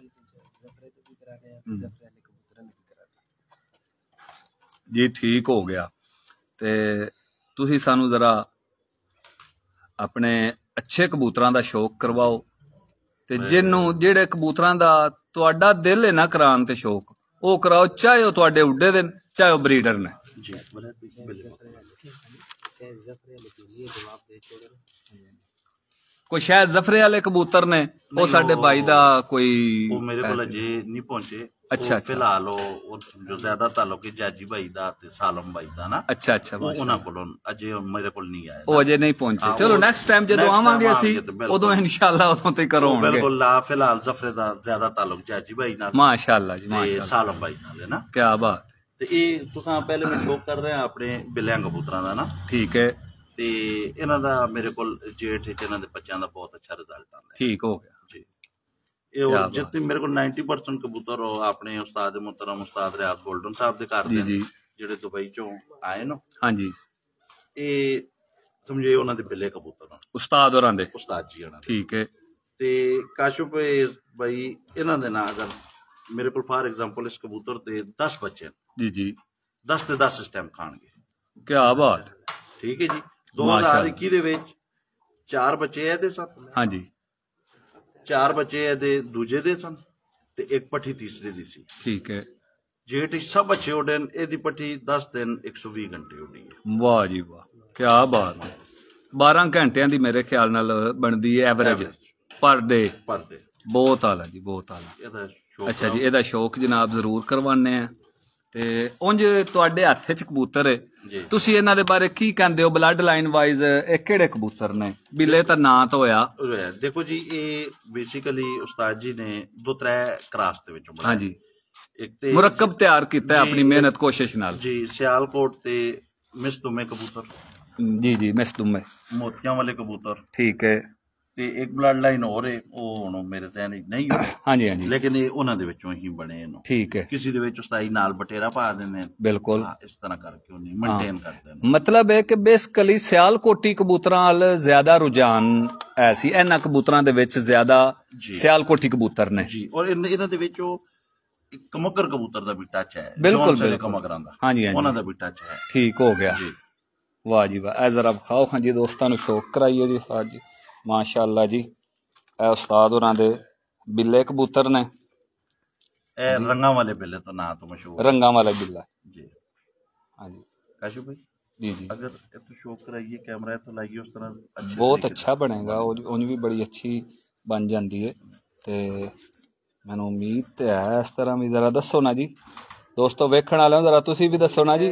ਜੀ ਠੀਕ ਹੋ ਗਿਆ। ਤੇ ਤੁਸੀਂ ਸਾਨੂੰ ਜ਼ਰਾ अपने अच्छे कबूतरां दा शौक करवाओ, ते जिन्नू जेड़े कबूतरां दा तुहाडा दिल है ना करान ते शौक, वो कराओ, चाहे वो तुहाडे उड्डे दे चाहे वो ब्रीडर ने जी। कोई शायद जफरे वाले कबूतर ने, वो साडे भाई दा कोई मेरे कोल अजे नहीं पहुंचे। अच्छा, फिलहाल वो जो ज्यादा ताल्लुक जाजी भाई दा ते सालम भाई दा ना। अच्छा अच्छा, उन्हां कोलों अजे मेरे कोल नहीं आया, वो अजे नहीं पहुंचे। चलो नेक्स्ट टाइम जदों आवांगे ਅਸੀਂ ਉਦੋਂ इंशाल्लाह उदों ते करोगे। बिल्कुल। ला फिलहाल जफरे दा ज्यादा ताल्लुक जाजी भाई नाल माशाअल्लाह जी, माशाअल्लाह, सालम भाई नाल है ना। क्या बात। ते ਇਹ तुसां पहले मैं शौक कर रहे हैं अपने बिल्लियां कबूतरां दा ना। ठीक है। ਤੇ ਇਹਨਾਂ ਦਾ ਮੇਰੇ ਕੋਲ ਜੇਠ ਵਿੱਚ ਇਹਨਾਂ ਦੇ ਬੱਚਿਆਂ ਦਾ ਬਹੁਤ ਅੱਛਾ ਰਿਜ਼ਲਟ ਆਉਂਦਾ। ਠੀਕ ਹੋ ਗਿਆ ਜੀ। ਇਹ ਜਿੱਤੇ ਮੇਰੇ ਕੋਲ ਨੱਬੇ ਪਰਸੈਂਟ ਕਬੂਤਰ ਆਪਣੇ ਉਸਤਾਦ ਮੁਹਤਰਮ ਉਸਤਾਦ ਰਿਆਜ਼ ਗੋਲਡਨ ਸਾਹਿਬ ਦੇ ਘਰ ਦੇ ਜਿਹੜੇ ਦੁਬਈ ਚੋਂ ਆਏ ਨਾ। ਹਾਂਜੀ। ਇਹ ਸਮਝੇ ਉਹਨਾਂ ਦੇ ਬਿੱਲੇ ਕਬੂਤਰ ਉਸਤਾਦ ਹੋਰਾਂ ਦੇ ਉਸਤਾਦ ਜੀ ਉਹਨਾਂ ਦੇ ਠੀਕ ਹੈ ਤੇ ਕਾਸ਼ਫ ਭਾਈ ਇਹਨਾਂ ਦੇ ਨਾਲ ਅਗਰ ਮੇਰੇ ਕੋਲ ਫਾਰ ਐਗਜ਼ਾਮਪਲ ਇਸ ਕਬੂਤਰ ਤੇ ਦਸ ਬੱਚੇ ਜੀ ਜੀ ਦਸ ਤੇ ਦਸ ਇਸ ਟਾਈਮ ਖਾਣਗੇ ਕੀ ਬਾਤ ਠੀਕ ਹੈ ਜੀ ਦੋ ਹਜ਼ਾਰ ਇੱਕੀ ਦੇ ਵਿੱਚ ਚਾਰ ਬੱਚੇ ਇਹਦੇ ਸਨ ਹਾਂਜੀ ਚਾਰ ਬੱਚੇ ਇਹਦੇ ਦੂਜੇ ਦੇ ਸਨ ਤੇ ਇੱਕ ਪੱਠੀ ਤੀਸਰੇ ਦੀ ਸੀ ਠੀਕ ਹੈ ਜੇਠ ਸਭ ਅੱਛੇ ਉੱਡੇ ਇਹਦੀ ਪੱਠੀ ਦਸ ਦਿਨ ਇੱਕ ਸੌ ਵੀਹ ਘੰਟੇ ਉੱਡੀ ਹੈ ਵਾਹ ਜੀ ਵਾਹ ਕੀ ਬਾਤ ਹੈ ਬਾਰਾਂ ਘੰਟਿਆਂ ਦੀ ਮੇਰੇ ਖਿਆਲ ਨਾਲ ਬਣਦੀ ਹੈ ਐਵਰੇਜ ਪਰ ਡੇ ਪਰ ਡੇ ਬਹੁਤ ਆਲਾ ਜੀ ਬਹੁਤ ਆਲਾ ਇਹਦਾ ਅੱਛਾ ਜੀ ਇਹਦਾ ਸ਼ੌਕ ਜਨਾਬ ਜ਼ਰੂਰ ਕਰਵਾਉਂਦੇ ਆ ਤੇ ਉਂਝ ਤੁਹਾਡੇ ਹੱਥ 'ਚ ਕਬੂਤਰ ਹੈ ਤੁਸੀਂ ਇਹਨਾਂ ਦੇ ਬਾਰੇ ਕੀ ਕਹਿੰਦੇ ਹੋ ਬਲੱਡ ਲਾਈਨ ਵਾਈਜ਼ ਇਹ ਕਿਹੜੇ ਕਬੂਤਰ ਨੇ ਬਿੱਲੇ ਤਾਂ ਨਾਂ ਤਾਂ ਹੋਇਆ ਦੇਖੋ ਜੀ ਇਹ ਬੇਸਿਕਲੀ ਉਸਤਾਦ ਜੀ ਨੇ ਦੋ ਤਰੇ ਕਰਾਸ ਦੇ ਵਿੱਚੋਂ ਬਣਾਇਆ ਹਾਂਜੀ ਇੱਕ ਤੇ ਮੁਰੱਕਬ ਤਿਆਰ ਕੀਤਾ ਆਪਣੀ ਮਿਹਨਤ ਕੋਸ਼ਿਸ਼ ਨਾਲ ਜੀ ਸਿਆਲਕੋਟ ਤੇ ਮਿਸਦੁਮੇ ਕਬੂਤਰ ਜੀ ਜੀ ਮਿਸਦੁਮੇ ਮੋਤੀਆਂ ਵਾਲੇ ਕਬੂਤਰ ਠੀਕ ਹੈ ਤੇ ਇੱਕ ਬਲੱਡ ਲਾਈਨ ਹੋਰ ਹੈ ਉਹ ਹੁਣ ਮੇਰੇ ਤੇ ਨਹੀਂ ਹਾਂਜੀ ਹਾਂਜੀ ਲੇਕਿਨ ਇਹ ਉਹਨਾਂ ਦੇ ਵਿੱਚੋਂ ਹੀ ਬਣੇ ਇਹਨੂੰ ਠੀਕ ਹੈ ਕਿਸੇ ਦੇ ਵਿੱਚ ਉਸਤਾਈ ਨਾਲ ਬਟੇਰਾ ਪਾ ਦਿੰਦੇ ਨੇ ਬਿਲਕੁਲ ਇਸ ਤਰ੍ਹਾਂ ਕਰਕੇ ਉਹਨੇ ਮੇਨਟੇਨ ਕਰਦੇ ਨੇ ਮਤਲਬ ਹੈ ਕਿ ਬੇਸਿਕਲੀ ਸਿਆਲਕੋਟੀ ਕਬੂਤਰਾਂ ਵੱਲ ਜ਼ਿਆਦਾ ਰੁਝਾਨ ਐਸੀ ਇਹਨਾਂ ਕਬੂਤਰਾਂ ਦੇ ਵਿੱਚ ਜ਼ਿਆਦਾ ਸਿਆਲਕੋਟੀ ਕਬੂਤਰ ਨੇ ਜੀ ਔਰ ਇਹਨਾਂ ਦੇ ਵਿੱਚ ਉਹ ਕਮਕਰ ਕਬੂਤਰ ਦਾ ਵੀ ਟੱਚ ਹੈ ਬਿਲਕੁਲ ਬਿਲਕੁਲ ਕਮਕਰਾਂ ਦਾ ਹਾਂਜੀ ਹਾਂਜੀ ਉਹਨਾਂ ਦਾ ਵੀ ਟੱਚ ਹੈ ਠੀਕ ਹੋ ਗਿਆ ਜੀ ਵਾਹ ਜੀ ਵਾਹ ਇਹ ਜ਼ਰਾ ਵਿਖਾਓ ਹਾਂ ਜੀ ਦੋਸਤਾਂ ਨੂੰ ਸ਼ੌਕ ਕਰਾਈਏ ਜੀ ਫਾਜ ਜੀ ਮਾਸ਼ਾਅੱਲਾ ਜੀ ਇਹ ਉਸਤਾਦ ਹੋਰਾਂ ਦੇ ਬਿੱਲੇ ਕਬੂਤਰ ਨੇ ਇਹ ਰੰਗਾਂ ਵਾਲੇ ਬਿੱਲੇ ਤੋਂ ਨਾਂ ਤੋਂ ਮਸ਼ਹੂਰ ਰੰਗਾਂ ਵਾਲਾ ਬਿੱਲਾ ਜੀ ਹਾਂਜੀ ਕਾਸ਼ੂ ਭਾਈ जी जी अगर तो शो कराइए कैमरा तो लाइए उस तरह बहुत अच्छा बनेगा उंज भी बड़ी अच्छी बन जाती है तो मैनू उम्मीद तो है इस तरह भी जरा दसो ना जी दोस्तों वेखण वाले जरा तुसी भी दसो ना जी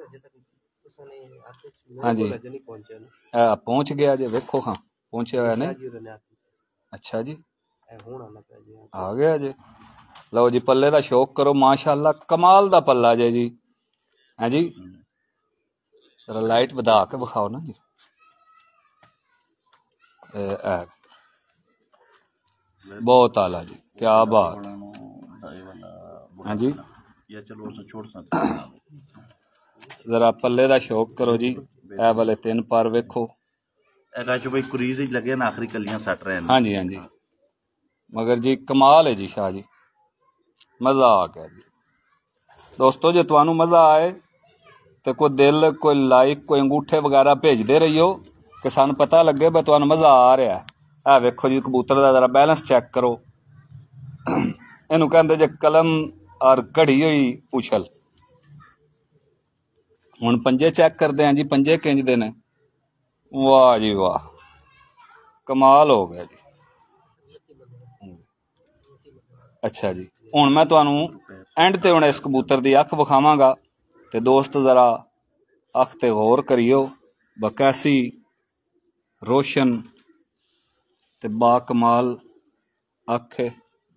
हाँ जी पहुँच गया जे वेखो हाँ पहुँचे हुआ नहीं अच्छा जी आ गया जे लो जी पल्ले दा शौक करो माशाअल्लाह कमाल दा पल्ला जे जी है जी जरा लाइट बधा के विखाओ ना जी ए, ए, बहुत आला जी क्या बात हाँ जी जरा पल्ले दा शौक करो जी ए वाले तीन पार वेखो भाई क्रीज लगे ना आखिरी कलियां सट रहे हैं हाँ जी हाँ जी मगर जी कमाल है जी शाह जी मजा आ गया जी दोस्तों जो तुहानू मजा आए तो कोई दिल कोई लाइक कोई अंगूठे वगैरह भेजते रहियो कि सानू पता लगे भी तुहानू मज़ा आ रहा है। ए वेखो जी कबूतर का जरा बैलेंस चेक करो इनू कहते जे कलम और घड़ी हुई उछल हुण पंजे चेक करते हैं जी पंजे किंज दे ने वाह जी वाह कमाल हो गया जी। अच्छा जी हुण मैं तुहानू एंड ते हुण इस कबूतर की अख विखावांगा ते दोस्त जरा अख ते गौर करियो बकैसी रोशन ते बाकमाल अख है।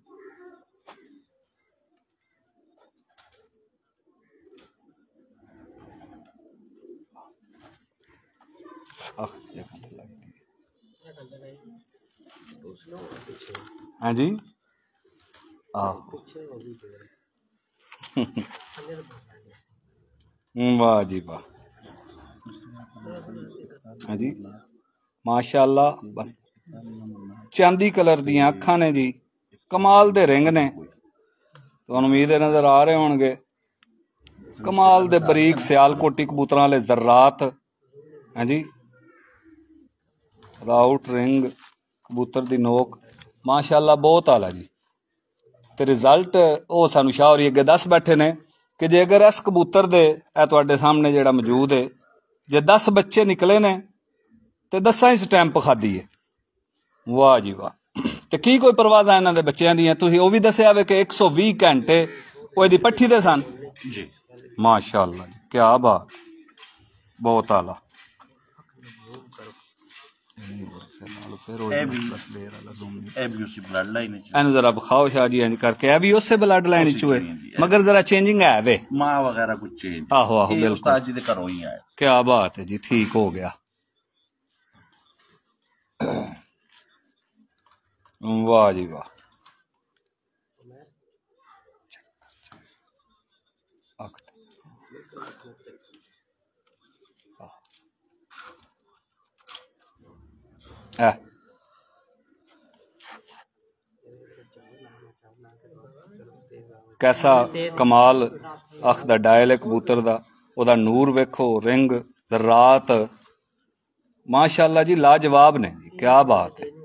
हाँ जी वाह जी वाह हाँ जी माशाअल्लाह बस चांदी कलर दियां अखां ने जी कमाल दे रिंग ने तुहानू उम्मीद नजर आ रहे होणगे कमाल दे बरीक सियालकोटी कबूतरां वाले जर्रात हाँ जी राउट रिंग कबूतर दी नोक माशाअल्लाह बहुत आला जी ते रिजल्ट वो सानू शाह होरी अगे दस बैठे ने कि जे अगर इस कबूतर दे ए तुहाडे सामने जिहड़ा मौजूद है जे दस बच्चे निकले ने तो दसा ही स्टैंप खाधी है वाह जी वाह ते की कोई परवाज़ा इन्हां दे बच्चों दी तुसीं वो भी दस्सिया वे कि एक सौ बीस घंटे वो इहदी पट्ठी दे सन जी माशाअल्लाह जी क्या बात बहुत आला जरा बखाओ शाह जी इंज करके है भी उसे ब्लड लाइन चो है मगर जरा चेंजिंग है वे मां वगैरह कुछ चेंज आहो आहो बिल्कुल उस्ताद जी दे घरों ही आए क्या बात है जी ठीक हो गया वाह जी वाह है। कैसा कमाल अख दा डायल है कबूतर दा, ओदा नूर वेखो, रिंग रात, माशाअल्लाह जी लाजवाब ने, क्या बात है।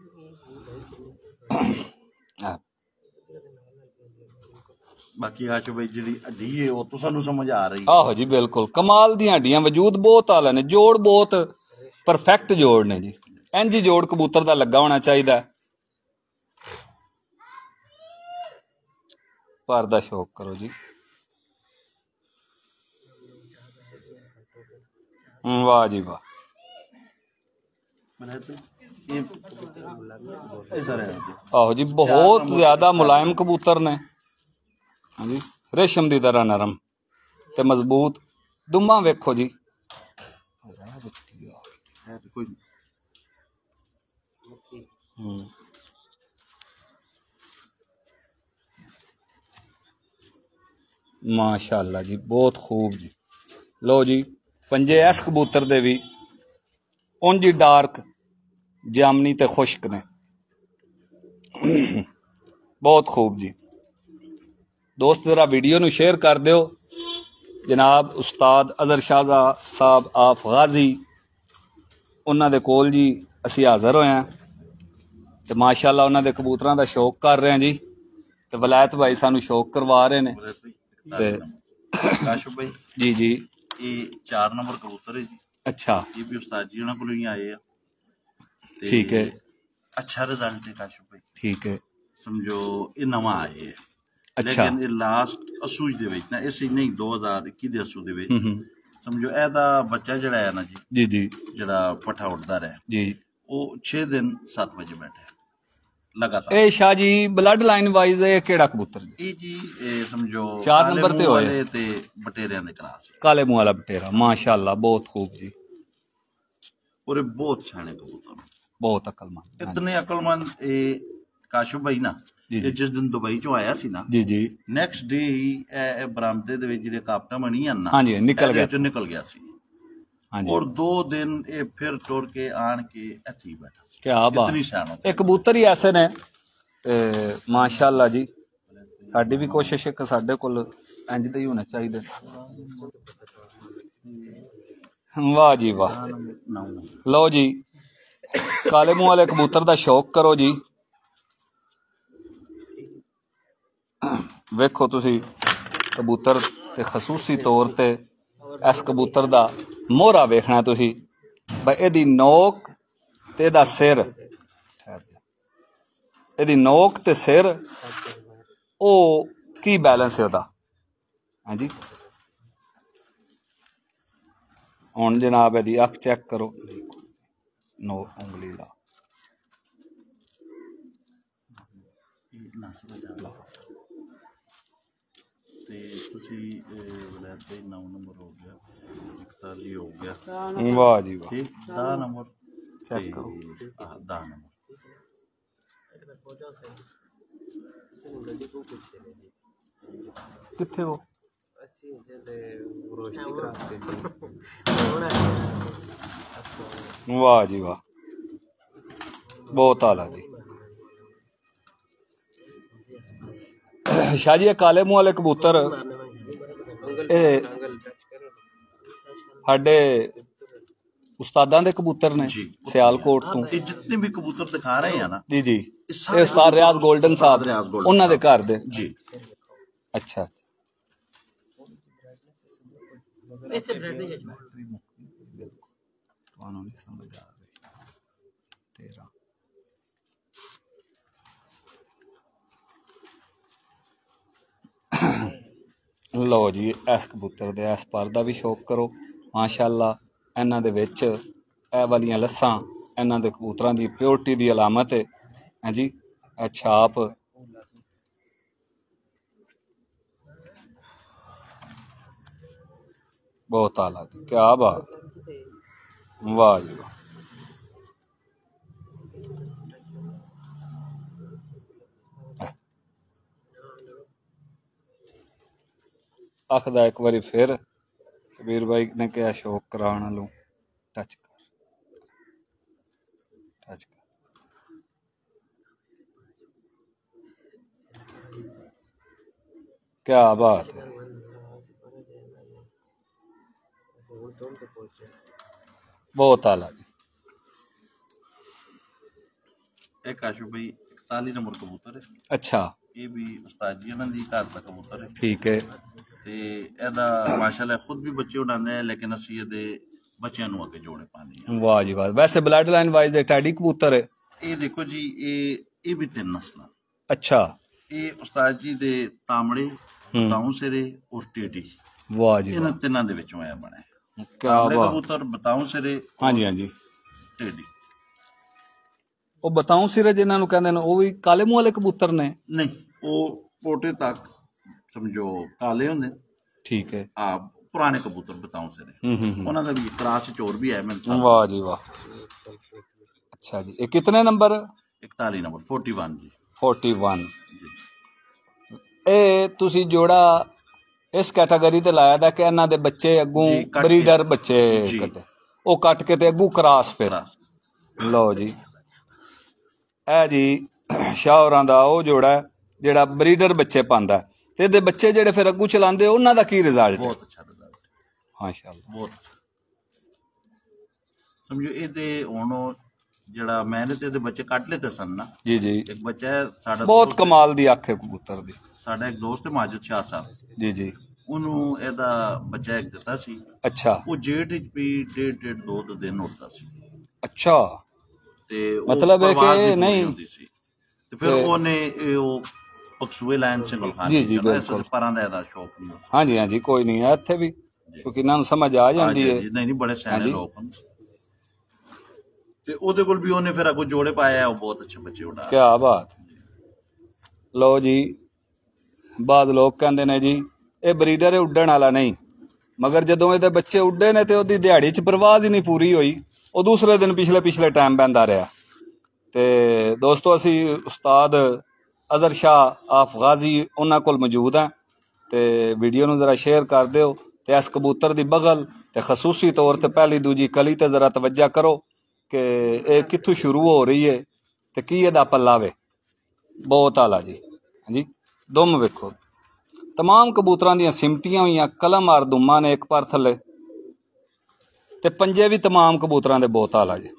बाकी आशो भाई जी हड्डी है वो तो सानू समझ आ रही। आहो जी बिल्कुल कमाल दी हड्डियां, वजूद बहुत आला ने, जोड़ बहुत परफेक्ट जोड़ ने जी। इंज ही जोड़ कबूतर दा लगा होना चाहिए। पर दा शौक करो जी। वाह जी वाह। आहो जी बहुत ज्यादा मुलायम कबूतर ने। हाँ जी रेशम की तरह नरम ते मजबूत। दुम्मा वेखो जी। माशाअल्लाह जी बहुत खूब जी। लो जी पंजे इस कबूतर दे भी उंज ही डार्क जामनी ते खुश्क ने। बहुत खूब जी। दोस्त जरा वीडियो नू शेयर कर दियो। जनाब उस्ताद अजहर शाहजा साहब आफ गाजी उन्हां दे कोल जी असी हाज़र होए हैं ते माशाअल्लाह उन्हां दे कबूतरां दा शौक कर रहे हैं जी। ते वलायत भाई सानू शौक करवा रहे ने ते काशिफ भाई जी जी ये चार नंबर कबूतर है जी। अच्छा ये भी उस्ताद जी उन्हां कोलों ही आए हैं। ठीक है अच्छा रिजल्ट है काशिफ भाई। ठीक है समझो ये नवा आए है। अच्छा लेकिन ये लास्ट असूज दे विच ना इस नहीं दो हज़ार इक्की दे असू दे विच समझो एदा बच्चा जड़ा है ना जी जी जी जड़ा पठा उड़दा रहा जी वो छे दिन सात बजे बैठे लगातार। ए Shah ji blood line wise है केड़ा कबूतर ये जी ए समझो चार नंबर ते होए ते बटेरियां दे क्रॉस काले मुंह वाला बटेरा माशाअल्लाह बहुत खूब जी। और बहुत सियाने कबूतर बहुत अकलमंद इतने अकलमंद ए काशिफ भाई ना ये जिस दिन दुबई चो आया सी ना जी जी नेक्स्ट डे ही बरामदे दे विच जिहड़े कापटा बनी है ना हाँ जी निकल गया निकल गया सी। हाँ जी और दो दिन ये फिर टुर के आन के इत्थे ही बैठा सी। क्या बात इतनी सियाना ये कबूतर ही ऐसे ने माशाअल्लाह जी। साडी भी कोशिश है कि साडे कोल इंज दे ही होने चाहिए। वाह जी वाह। लो जी काले मुंह वाले कबूतर दा शौक करो जी। वेखो तुसी कबूतर ते खसूसी तौर ते इस कबूतर दा मोहरा वेखना तुसी भाई एदी नोक ते एदा सिर एदी नोक ते सिर ओ की बैलेंस है ओदा। हाँ जी हुण जनाब एदी अख चेक करो नो उंगली ला ते तुसी वलायत भाई नौ नंबर हो गया इकताली हो गया। वाह जी वाह ठीक दस नंबर चेक करो हां दस नंबर किथे वो वाह जी वाह बहुत आला जी। शाह जी काले मुंह वाले कबूतर साडे उस्तादां दे कबूतर ने सियालकोट तो जितने भी कबूतर दिखा रहे हैं ना जी जी ये उस्ताद रियाज गोल्डन साहब उन्हां दे घर दे जी। अच्छा लो जी इस कबूतर दे इस पर दा भी शौक करो माशाअल्लाह। इन्हां दे विच ए वालियां लस्सां इन्हां दे कबूतरां दी प्योरिटी दी अलामत है। हाँ जी ए छाप बहुत आला थी। क्या बात वाह जी वाह। आखदा एक बारी फिर कबीर भाई ने क्या शौक कराना लो टच कर टच कर। क्या बात है, बहुत आला। एक काशू भाई इकतालीस नंबर कबूतर है। अच्छा, ये भी उस्ताद जी उन्होंने घर का कबूतर है। ठीक है। ते एदा माशाल्लाह खुद भी बच्चे उड़ाते हैं, लेकिन असी ये बच्चों नूं अगे जोड़े पाने। वाह जी वाह। वैसे ब्लड लाइन वाइज टैडी कबूतर है। ये देखो जी, ये ये भी तीन नस्ल। अच्छा, ये उस्ताद जी दे तामड़े, बताऊं सिरे और टेडी। वाह जी, इन तिना दे विचों आया बने। क्या बात। कबूतर, बताऊं सिरे, हाँ जी हाँ जी, टेडी। ਉਹ ਬਤਾਉਂ ਸਿਰੇ ਜਿਨ੍ਹਾਂ ਨੂੰ ਕਹਿੰਦੇ ਨੇ ਉਹ ਵੀ ਕਾਲੇ ਮੂੰਹ ਵਾਲੇ ਕਬੂਤਰ ਨੇ? ਨਹੀਂ, ਉਹ ਪੋਟੇ ਤੱਕ ਸਮਝੋ ਕਾਲੇ ਹੁੰਦੇ। ਠੀਕ ਹੈ। ਆ ਪੁਰਾਣੇ ਕਬੂਤਰ ਬਤਾਉਂ ਸਿਰੇ, ਉਹਨਾਂ ਦਾ ਵੀ ਕਲਾਸ ਚ ਹੋਰ ਵੀ ਹੈ ਮੈਨੂੰ। ਵਾਹ ਜੀ ਵਾਹ। ਅੱਛਾ ਜੀ, ਇਹ ਕਿਤਨੇ ਨੰਬਰ? ਇਕਤਾਲੀ ਨੰਬਰ, ਇਕਤਾਲੀ ਜੀ। ਇਕਤਾਲੀ ਇਹ ਤੁਸੀਂ ਜੋੜਾ ਇਸ ਕੈਟਾਗਰੀ ਤੇ ਲਾਇਆ ਦਾ ਕਿ ਇਹਨਾਂ ਦੇ ਬੱਚੇ ਅੱਗੋਂ ਬਰੀਡਰ ਬੱਚੇ ਕੱਟੇ, ਉਹ ਕੱਟ ਕੇ ਤੇ ਅੱਗੋਂ ਕਰਾਸ ਫਿਰ। ਲਓ ਜੀ, ਇਹ ਜੀ ਸ਼ਾਹ ਹੋਰਾਂ ਦਾ ਉਹ ਜੋੜਾ ਜਿਹੜਾ ਬਰੀਡਰ ਬੱਚੇ ਪਾਉਂਦਾ, ਤੇ ਇਹਦੇ ਬੱਚੇ ਜਿਹੜੇ ਫਿਰ ਅੱਗੂ ਚਲਾਉਂਦੇ ਉਹਨਾਂ ਦਾ ਕੀ ਰਿਜ਼ਲਟ? ਬਹੁਤ ਅੱਛਾ ਰਿਜ਼ਲਟ ਮਾਸ਼ਾਅੱਲਾ, ਬਹੁਤ। ਸਮਝੋ ਇਹਦੇ ਹੁਣ ਜਿਹੜਾ ਮੈਨੇ ਤੇ ਇਹਦੇ ਬੱਚੇ ਕੱਢ ਲਏ ਸਨ ਨਾ। ਜੀ ਜੀ। ਇੱਕ ਬੱਚਾ ਹੈ ਸਾਡਾ ਬਹੁਤ ਕਮਾਲ ਦੀ ਅੱਖ ਹੈ ਕਬੂਤਰ ਦੀ। ਸਾਡਾ ਇੱਕ ਦੋਸਤ ਹੈ ਮਾਜਿਦ ਸ਼ਾਹ ਸਾਹਿਬ। ਜੀ ਜੀ। ਉਹਨੂੰ ਇਹਦਾ ਬੱਚਾ ਇੱਕ ਦਿੱਤਾ ਸੀ। ਅੱਛਾ। ਉਹ ਜੇਠ ਵਿੱਚ ਵੀ ਡੇਢ ਡੇਢ ਦੋ ਦੋ ਦਿਨ ਉੱਠਦਾ ਸੀ। ਅੱਛਾ, ਤੇ ਮਤਲਬ ਹੈ ਕਿ ਨਹੀਂ ਤੇ ਫਿਰ ਉਹਨੇ ਉਹ ਪਕਸੂਏ ਲਾਈਨ ਸਿੰਗਲ ਖਾਨ ਜੀ ਜੀ ਬਿਲਕੁਲ ਪਰਾਂ ਦਾ ਇਹਦਾ ਸ਼ੌਕ ਨਹੀਂ। ਹਾਂਜੀ ਹਾਂਜੀ, ਕੋਈ ਨਹੀਂ ਹੈ ਇੱਥੇ ਵੀ, ਕਿਉਂਕਿ ਇਹਨਾਂ ਨੂੰ ਸਮਝ ਆ ਜਾਂਦੀ ਹੈ। ਨਹੀਂ ਨਹੀਂ, ਬੜੇ ਸਿਆਣੇ ਲੋਕ ਹਨ। ਤੇ ਉਹਦੇ ਕੋਲ ਵੀ ਉਹਨੇ ਫਿਰ ਅੱਗੋਂ ਜੋੜੇ ਪਾਇਆ, ਉਹ ਬਹੁਤ ਅੱਛੇ ਬੱਚੇ ਉਡਾ। ਕੀ ਬਾਤ। ਲਓ ਜੀ, ਬਾਅਦ ਲੋਕ ਕਹਿੰਦੇ ਨੇ ਜੀ ਇਹ ਬਰੀਡਰ ਹੈ, ਉੱਡਣ ਵਾਲਾ ਨਹੀਂ, ਮਗਰ ਜਦੋਂ ਇਹਦੇ ਬੱਚੇ ਉੱਡੇ ਨੇ ਤੇ ਉਹਦੀ ਦਿਹਾੜੀ ਚ ਬਰਬਾਦ ਹੀ ਨਹੀਂ ਪੂਰੀ ਹੋਈ, ਉਹ ਦੂਸਰੇ ਦਿਨ ਪਿਛਲੇ ਪਿਛਲੇ ਟਾਈਮ ਬਹਿੰਦਾ ਰਿਹਾ। ਤੇ ਦੋਸਤੋ, ਅਸੀਂ ਉਸਤਾਦ ਅਜ਼ਹਰ ਸ਼ਾਹ ਆਫ ਗਾਜ਼ੀ ਉਹਨਾਂ ਕੋਲ ਮੌਜੂਦ ਹਾਂ, ਤੇ ਵੀਡੀਓ ਨੂੰ ਜ਼ਰਾ ਸ਼ੇਅਰ ਕਰ ਦਿਓ, ਤੇ ਇਸ ਕਬੂਤਰ ਦੀ ਬਗਲ ਤੇ ਖਸੂਸੀ ਤੌਰ ਤੇ ਪਹਿਲੀ ਦੂਜੀ ਕਲੀ ਤੇ ਜ਼ਰਾ ਤਵੱਜਾ ਕਰੋ ਕਿ ਇਹ ਕਿੱਥੋਂ ਸ਼ੁਰੂ ਹੋ ਰਹੀ ਹੈ ਤੇ ਕੀ ਇਹਦਾ ਪੱਲਾ ਵੇ। ਬਹੁਤ ਆਲਾ ਜੀ। ਹਾਂਜੀ, ਦੁਮ ਵੇਖੋ, तमाम कबूतरां ਦੀਆਂ ਸਿਮਟੀਆਂ ਹੋਈਆਂ ਕਲਮ ਦੁਮਾਂ ਨੇ ਇੱਕ ਪਰ ਥੱਲੇ, ਤੇ ਪੰਜੇ ਵੀ तमाम ਕਬੂਤਰਾਂ ਦੇ ਬਹੁਤ ਆਲਾ ਜੀ।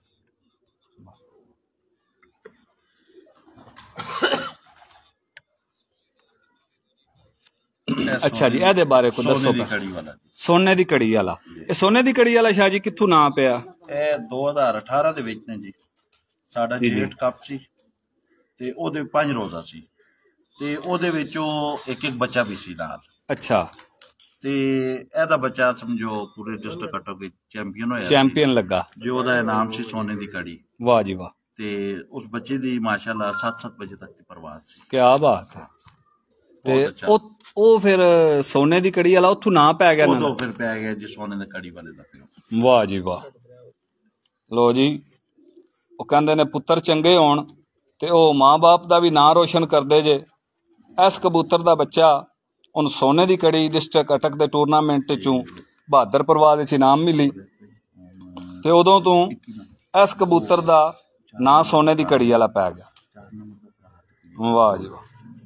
ਅੱਛਾ ਜੀ, ਇਹਦੇ ਬਾਰੇ ਕੋਈ ਦੱਸੋ। ਸੋਨੇ ਦੀ ਕੜੀ ਵਾਲਾ, ਇਹ ਸੋਨੇ ਦੀ ਕੜੀ ਵਾਲਾ ਸ਼ਾਹ ਜੀ ਕਿੱਥੋਂ ਨਾਂ ਪਿਆ? ਇਹ ਦੋ ਹਜ਼ਾਰ ਅਠਾਰਾਂ ਦੇ ਵਿੱਚ ਨੇ ਜੀ। ਸਾਡਾ ਜੇਠ ਕੱਪ ਸੀ ਤੇ ਉਹਦੇ ਪੰਜ ਰੋਜ਼ਾ ਸੀ, ਤੇ ਉਹਦੇ ਵਿੱਚੋਂ ਇੱਕ ਇੱਕ ਬੱਚਾ ਵੀ ਸੀ ਨਾਲ। ਅੱਛਾ। ਤੇ ਇਹਦਾ ਬੱਚਾ ਸਮਝੋ ਪੂਰੇ ਡਿਸਟ੍ਰਿਕਟ ਕੱਟੋ ਕੇ ਚੈਂਪੀਅਨ ਹੋਇਆ, ਚੈਂਪੀਅਨ ਲੱਗਾ, ਜੋ ਉਹਦਾ ਇਨਾਮ ਸੀ ਸੋਨੇ ਦੀ ਕੜੀ। ਵਾਹ ਜੀ ਵਾਹ। ਤੇ ਉਸ ਬੱਚੇ ਦੀ ਮਾਸ਼ਾਅੱਲਾ ਸੱਤ ਸੱਤ ਵਜੇ ਤੱਕ ਦੀ ਪਰਵਾਜ਼ ਸੀ। ਕੀ ਬਾਤ ਹੈ। ਤੇ ਉਹ ਉਹ ਫਿਰ ਸੋਨੇ ਦੀ ਕੜੀ ਵਾਲਾ ਉੱਥੋਂ ਨਾਂ ਪੈ ਗਿਆ? ਉਦੋਂ ਫਿਰ ਪੈ ਗਿਆ ਜੀ ਸੋਨੇ ਦੀ ਕੜੀ ਵਾਲੇ ਦਾ। ਵਾਹ ਜੀ ਵਾਹ। ਲੋ ਜੀ, ਉਹ ਕਹਿੰਦੇ ਨੇ ਪੁੱਤਰ ਚੰਗੇ ਹੋਣ ਤੇ ਉਹ ਮਾਂ ਬਾਪ ਦਾ ਵੀ ਨਾਂ ਰੋਸ਼ਨ ਕਰਦੇ ਜੇ। ਇਸ ਕਬੂਤਰ ਦਾ ਬੱਚਾ ਉਹਨੂੰ ਸੋਨੇ ਦੀ ਕੜੀ ਡਿਸਟ੍ਰਿਕਟ ਅਟਕ ਦੇ ਟੂਰਨਾਮੈਂਟ ਚੋਂ ਬਹਾਦਰ ਪਰਵਾਜ਼ ਵਿੱਚ ਇਨਾਮ ਮਿਲੀ, ਤੇ ਉਦੋਂ ਤੋਂ ਇਸ ਕਬੂਤਰ ਦਾ ਨਾਂ ਸੋਨੇ ਦੀ ਕੜੀ ਵਾਲਾ ਪੈ ਗਿਆ। ਵਾਹ ਜੀ ਵਾਹ।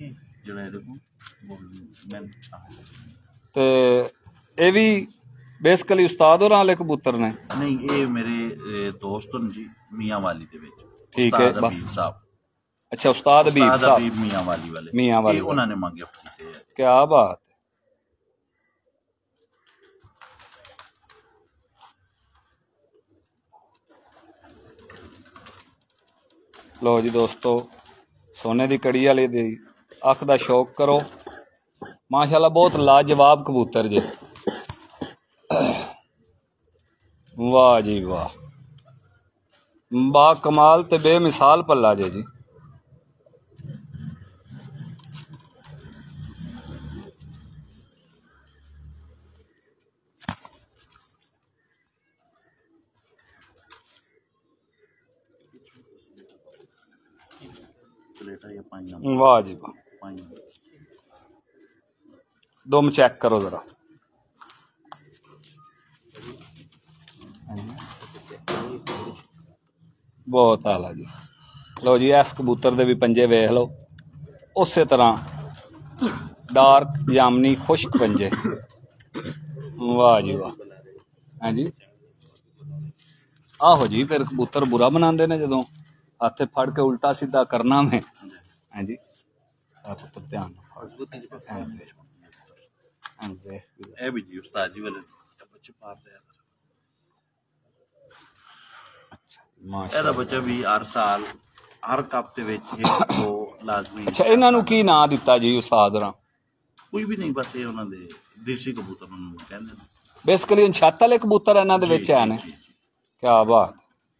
ਤੇ ਇਹ ਵੀ ਬੇਸਿਕਲੀ ਉਸਤਾਦ ਹੋਰਾਂ ਵਾਲੇ ਕਬੂਤਰ ਨੇ? ਨਹੀਂ, ਇਹ ਮੇਰੇ ਦੋਸਤ ਨੇ ਜੀ, ਮੀਆਂ ਵਾਲੀ ਦੇ ਵਿੱਚ। ਠੀਕ ਹੈ, ਬਸ। अच्छा, उस्ताद हबीब साहब मियां वाली वाले, मियां वाली उन्होंने मांगे थे। क्या बात है। लो जी दोस्तों, सोने दी कड़ी वाले दी अख दा शौक करो। माशाल्लाह बहुत लाजवाब कबूतर जे। वाह जी वाह, बा कमाल ते बेमिसाल पल्ला जे जी। वाह जी वाह। दुम चेक करो जरा। बहुत आला जी। लो जी इस कबूतर दे भी पंजे वेख लो, उस तरह डार्क जामनी खुश्क पंजे। वाह जी वाह। हाँ जी आहो जी, फिर कबूतर बुरा बनाते ने जो हाथे फड़ के उल्टा सीधा करना में। हाँ जी पुत्र ध्यान ਇਹਦਾ ਬੱਚਾ ਵੀ ਹਰ ਸਾਲ ਹਰ ਕੱਪ ਦੇ ਵਿੱਚ ਇੱਕ ਦੋ ਲਾਜ਼ਮੀ। ਅੱਛਾ ਇਹਨਾਂ ਨੂੰ ਕੀ ਨਾਂ ਦਿੱਤਾ ਜੀ ਉਸਤਾਦ ਹੋਰਾਂ? ਕੋਈ ਵੀ ਨਹੀਂ, ਬਸ ਇਹ ਉਹਨਾਂ ਦੇ ਦੇਸੀ ਕਬੂਤਰ ਨੂੰ ਕਹਿੰਦੇ ਨੇ ਬੇਸਿਕਲੀ ਹੁਣ ਛੱਤ ਵਾਲੇ ਕਬੂਤਰ ਇਹਨਾਂ ਦੇ ਵਿੱਚ ਹੈ ਨੇ। ਕਿਆ ਬਾਤ।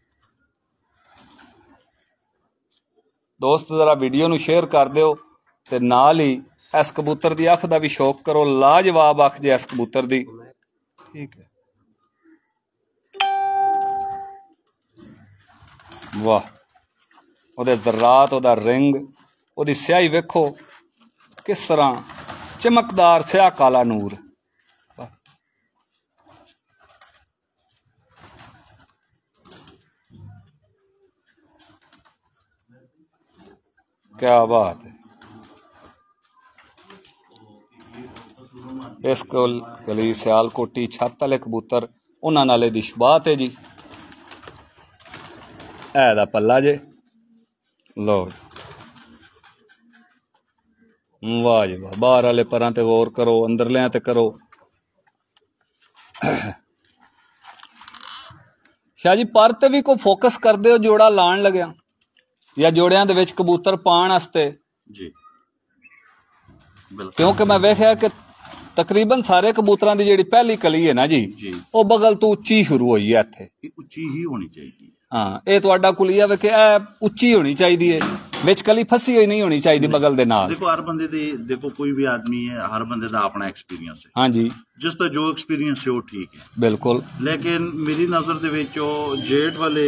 दोस्त जरा वीडियो नूं शेयर कर दिओ ते नाल ही इस कबूतर दी अख दा भी शौक करो। लाजवाब अख जे इस कबूतर दी, ठीक है। वाह ओहदे जर्रात, ओहदा रिंग, ओहदी स्याही वेखो किस तरह चमकदार स्याह काला नूर। क्या बात है। इस कोल गली सियालकोटी छत वाले कबूतर उन्हां नाले दी शबात है जी। ऐ दा पल्ला जे लो वाह जी वाह। बाहर वाले परां ते गौर करो, अंदरलियां ते करो। शाह जी पर ते भी कोई फोकस कर दे जोड़ा लाण लग्या या जोड़ियां दे विच कबूतर पाण वास्ते जी, क्योंकि मैं वेख्या कि तकरीबन सारे कबूतरां दी जिहड़ी पहली कली है ना जी, जी। वो बगल तो उच्ची शुरू हुई है। इत्थे उच्ची ही होनी चाहिए। हाँ ये तुहाडा कुलिया वे कि उच्ची होनी चाहिए है, विच कली फसी हुई नहीं होनी चाहिए बगल दे नाल। देखो हर बंदे दी, देखो कोई भी आदमी है, हर बंदे दा अपना एक्सपीरियंस है। हाँ जी जिसका जो एक्सपीरियंस है वो ठीक है बिल्कुल। लेकिन मेरी नजर दे विच जेट वाले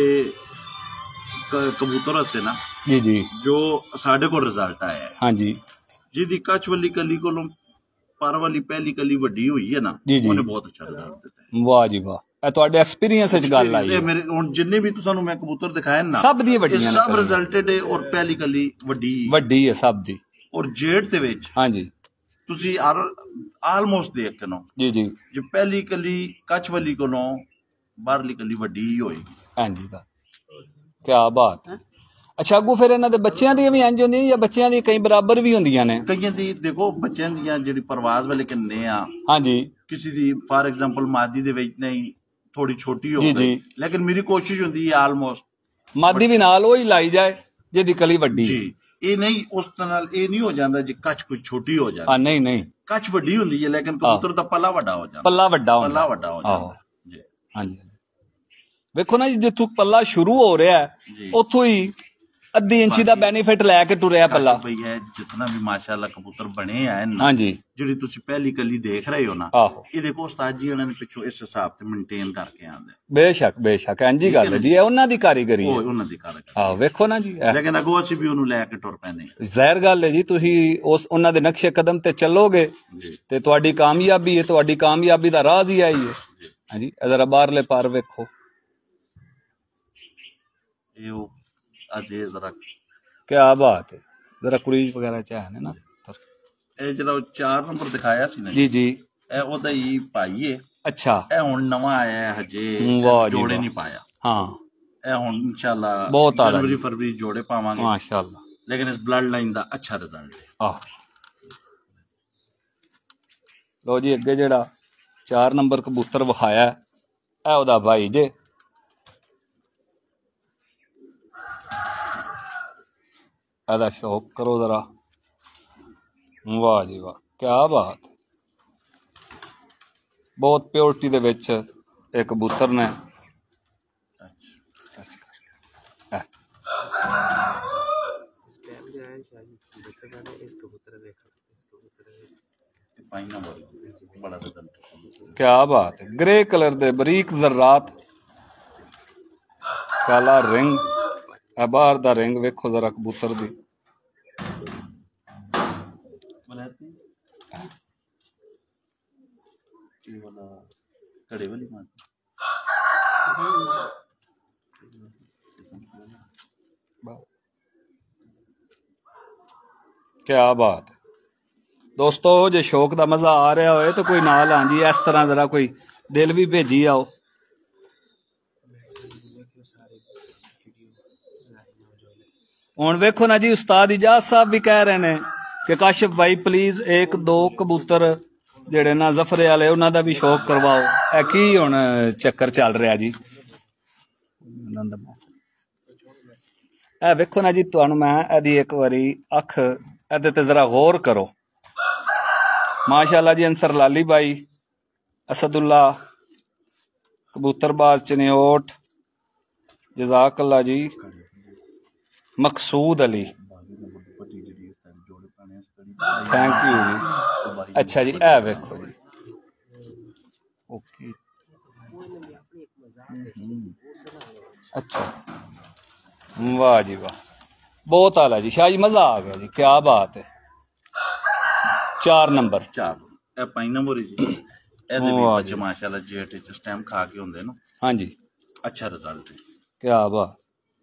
कबूतर हसे ना जी जी जो साढ़े को रिजल्ट आया है। हाँ जी जिहदी कच्छ वाली कली कोलों पर वाली पहली कली वड्डी हुई है ना, उन्हें बहुत अच्छा रिजल्ट दिता है। वाह जी वाह। ਇਹ ਤੁਹਾਡੇ ਐਕਸਪੀਰੀਅੰਸ ਵਿੱਚ ਗੱਲ ਆਈ ਹੈ। ਮੇਰੇ ਹੁਣ ਜਿੰਨੇ ਵੀ ਤੁਹਾਨੂੰ ਮੈਂ ਕਬੂਤਰ ਦਿਖਾਏ ਨਾ, ਸਭ ਦੀ ਵੱਡੀਆਂ ਸਭ ਰਿਜ਼ਲਟਡ ਹੈ ਔਰ ਪਹਿਲੀ ਕਲੀ ਵੱਡੀ ਵੱਡੀ ਹੈ ਸਭ ਦੀ। ਔਰ ਜੇਡ ਦੇ ਵਿੱਚ ਹਾਂਜੀ ਤੁਸੀਂ ਆਲਮੋਸਟ ਦੇਖ ਕੇ ਨਾ ਜੀ ਜੀ ਜੇ ਪਹਿਲੀ ਕਲੀ ਕੱਚ ਵਾਲੀ ਕੋਲੋਂ ਬਾਹਰਲੀ ਕਲੀ ਵੱਡੀ ਹੀ ਹੋਏਗੀ। ਹਾਂਜੀ ਦਾ ਕੀ ਬਾਤ ਹੈ। ਅੱਛਾ ਅੱਗੂ ਫਿਰ ਇਹਨਾਂ ਦੇ ਬੱਚਿਆਂ ਦੀਆਂ ਵੀ ਇੰਜ ਹੁੰਦੀਆਂ ਜਾਂ ਬੱਚਿਆਂ ਦੀ ਕਈ ਬਰਾਬਰ ਵੀ ਹੁੰਦੀਆਂ ਨੇ? ਕਈਆਂ ਦੀ ਦੇਖੋ ਬੱਚਿਆਂ ਦੀਆਂ ਜਿਹੜੀ ਪਰਵਾਜ਼ ਵਾਲੇ ਕਿੰਨੇ ਆ। ਹਾਂਜੀ ਕਿਸੇ ਦੀ ਫਾਰ ਐਗਜ਼ਾਮਪਲ ਮਾਦੀ ਦੇ ਵਿੱਚ ਨਹੀਂ थोड़ी छोटी हो गई, लेकिन मेरी कोशिश होती है आलमोस्ट मादी भी नाल ही लाई जाए जिहदी कली वड्डी जी। ये नहीं उस नाल ये नहीं हो जाता जी कच्छ कोई छोटी हो जाती। हां नहीं नहीं कच्छ वड्डी हुंदी है लेकिन कबूतर दा पल्ला वड्डा हो जाता। पल्ला वड्डा होंदा पल्ला वड्डा हो जाता जी। हां जी वेखो ना जी जिथों पल्ला शुरू हो रहा है उथों ही अद्धी इंची दा बेनिफिट लैके टुरिया पल्ला भई है। जितना भी माशाअल्लाह कबूतर बने हैं ना, हां जी ਜਿਹੜੀ ਤੁਸੀਂ ਪਹਿਲੀ ਕਲੀ ਦੇਖ ਰਹੇ ਹੋ ਨਾ, ਆਹੋ ਇਹ ਦੇਖੋ ਉਸਤਾਦ ਜੀ ਉਹਨਾਂ ਨੇ ਪਿੱਛੋਂ ਇਸ ਹਿਸਾਬ ਤੇ ਮੇਨਟੇਨ ਕਰਕੇ ਆਂਦੇ। ਬੇਸ਼ੱਕ ਬੇਸ਼ੱਕ ਇੰਜੀ ਗੱਲ ਹੈ ਜੀ, ਇਹ ਉਹਨਾਂ ਦੀ ਕਾਰੀਗਰੀ ਹੈ। ਉਹ ਉਹਨਾਂ ਦੀ ਕਾਰੀਗਰੀ ਆਹ ਵੇਖੋ ਨਾ ਜੀ। ਲੇਕਿਨ ਅਗੋ ਅਸੀਂ ਵੀ ਉਹਨੂੰ ਲੈ ਕੇ ਟੁਰ ਪੈਨੇ। ਜ਼ਾਹਿਰ ਗੱਲ ਹੈ ਜੀ ਤੁਸੀਂ ਉਸ ਉਹਨਾਂ ਦੇ ਨਕਸ਼ੇ ਕਦਮ ਤੇ ਚੱਲੋਗੇ ਤੇ ਤੁਹਾਡੀ ਕਾਮਯਾਬੀ ਹੈ, ਤੁਹਾਡੀ ਕਾਮਯਾਬੀ ਦਾ ਰਾਜ਼ ਹੀ ਆਈ ਹੈ। ਹਾਂਜੀ ਜ਼ਰਾ ਬਾਹਰਲੇ ਪਾਰ ਵੇਖੋ। ਇਹ ਉਹ ਅਜੇ ਜ਼ਰਾ क्या बात है। जरा कुरीज वगैरह चाहे है ना। ਇਹ ਜਿਹੜਾ ਚਾਰ ਨੰਬਰ ਦਿਖਾਇਆ ਸੀ ਨਾ ਜੀ ਜੀ ਇਹ ਉਹਦਾ ਹੀ ਭਾਈ ਹੈ। ਅੱਛਾ ਇਹ ਹੁਣ ਨਵਾਂ ਆਇਆ ਹੈ ਹਜੇ ਜੋੜੇ ਨਹੀਂ ਪਾਇਆ। ਹਾਂ ਇਹ ਹੁਣ ਇਨਸ਼ਾਅੱਲਾ ਜਨਵਰੀ ਫਰਵਰੀ ਜੋੜੇ ਪਾਵਾਂਗੇ ਮਾਸ਼ਾਅੱਲਾ। ਲੇਕਿਨ ਇਸ ਬਲੱਡ ਲਾਈਨ ਦਾ ਅੱਛਾ ਰਿਜ਼ਲਟ ਹੈ। ਆਹ ਲੋ ਜੀ ਅੱਗੇ ਜਿਹੜਾ ਚਾਰ ਨੰਬਰ ਕਬੂਤਰ ਵਿਖਾਇਆ ਇਹ ਉਹਦਾ ਭਾਈ ਜੇ। ਇਹਦਾ ਸ਼ੌਕ ਕਰੋ ਜ਼ਰਾ। ਵਾਹ ਜੀ ਵਾਹ क्या बात। बहुत प्योरिटी दे विच एक कबूतर ने क्या बात है। ग्रे कलर दे बरीक जर्रात, काला रिंग, बाहर दा रिंग वेखो जरा कबूतर दी। क्या बात है दोस्तों, जो शौक का मजा आ रहा हो तो कोई नाल हाँ जी इस तरह जरा कोई दिल भी भेजी आओ। हुण वेखो ना जी, उस्ताद इजाज साहब भी कह रहे हैं कि काशिफ भाई प्लीज एक दो कबूतर जेड़े ना जफरे वाले उन्हां दा भी शौक करवाओ। ए की हुण चक्कर चल रहा जी। ए वेखो ना जी, तुहानू मैं एदी एक बारी अख एदे ते जरा गौर करो। माशाअल्लाह जी, अंसर लाली भाई, असदुल्ला कबूतरबाज चनियोट, जजाकल्ला जी, मकसूद अली, थैंक यू जी। अच्छा जी, ए वेखो जी, ओके अच्छा, वाह जी वाह, बहुत आला जी, शाह जी मजा आ गया जी, क्या बात है। चार नंबर चार ए पांच नंबर ही जी। एदे भी बच्चे माशाल्लाह जेट च स्टैम्प खा के हुंदे ना। हां जी, अच्छा रिजल्ट है, क्या बात।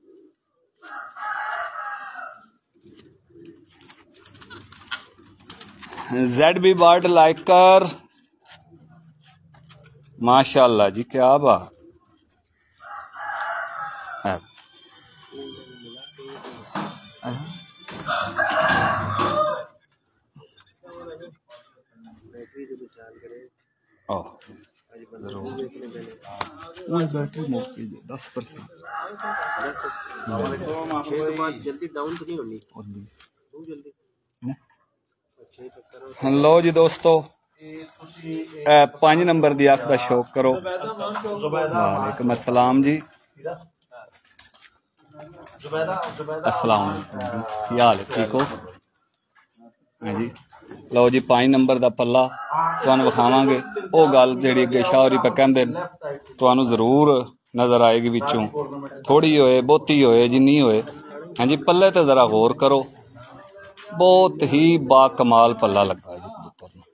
जेड बी बर्ड लाइकर, माशाल्लाह जी, क्या बात है। बैटरी मौके दस परसेंट जल्दी डाउन तो नहीं होनी। लो जी दोस्तों, पांच नंबर दी अख दा शौक करो। वालेकुम अस्सलाम जी, अस्सलाम वालेकुम, की हाल है, ठीक हो? हाँ जी, लो जी पांच नंबर दा पल्ला तुहानू विखावांगे। वो गल जिहड़ी अगे शाह होरी पे कहंदे तुहानू जरूर नजर आएगी, विचों थोड़ी होए बहुती होए जिन्नी होए। हाँ जी, पल्ले ते जरा गौर करो, बहुत ही बाकमाल पल्ला लगा जी कबूतर नूं।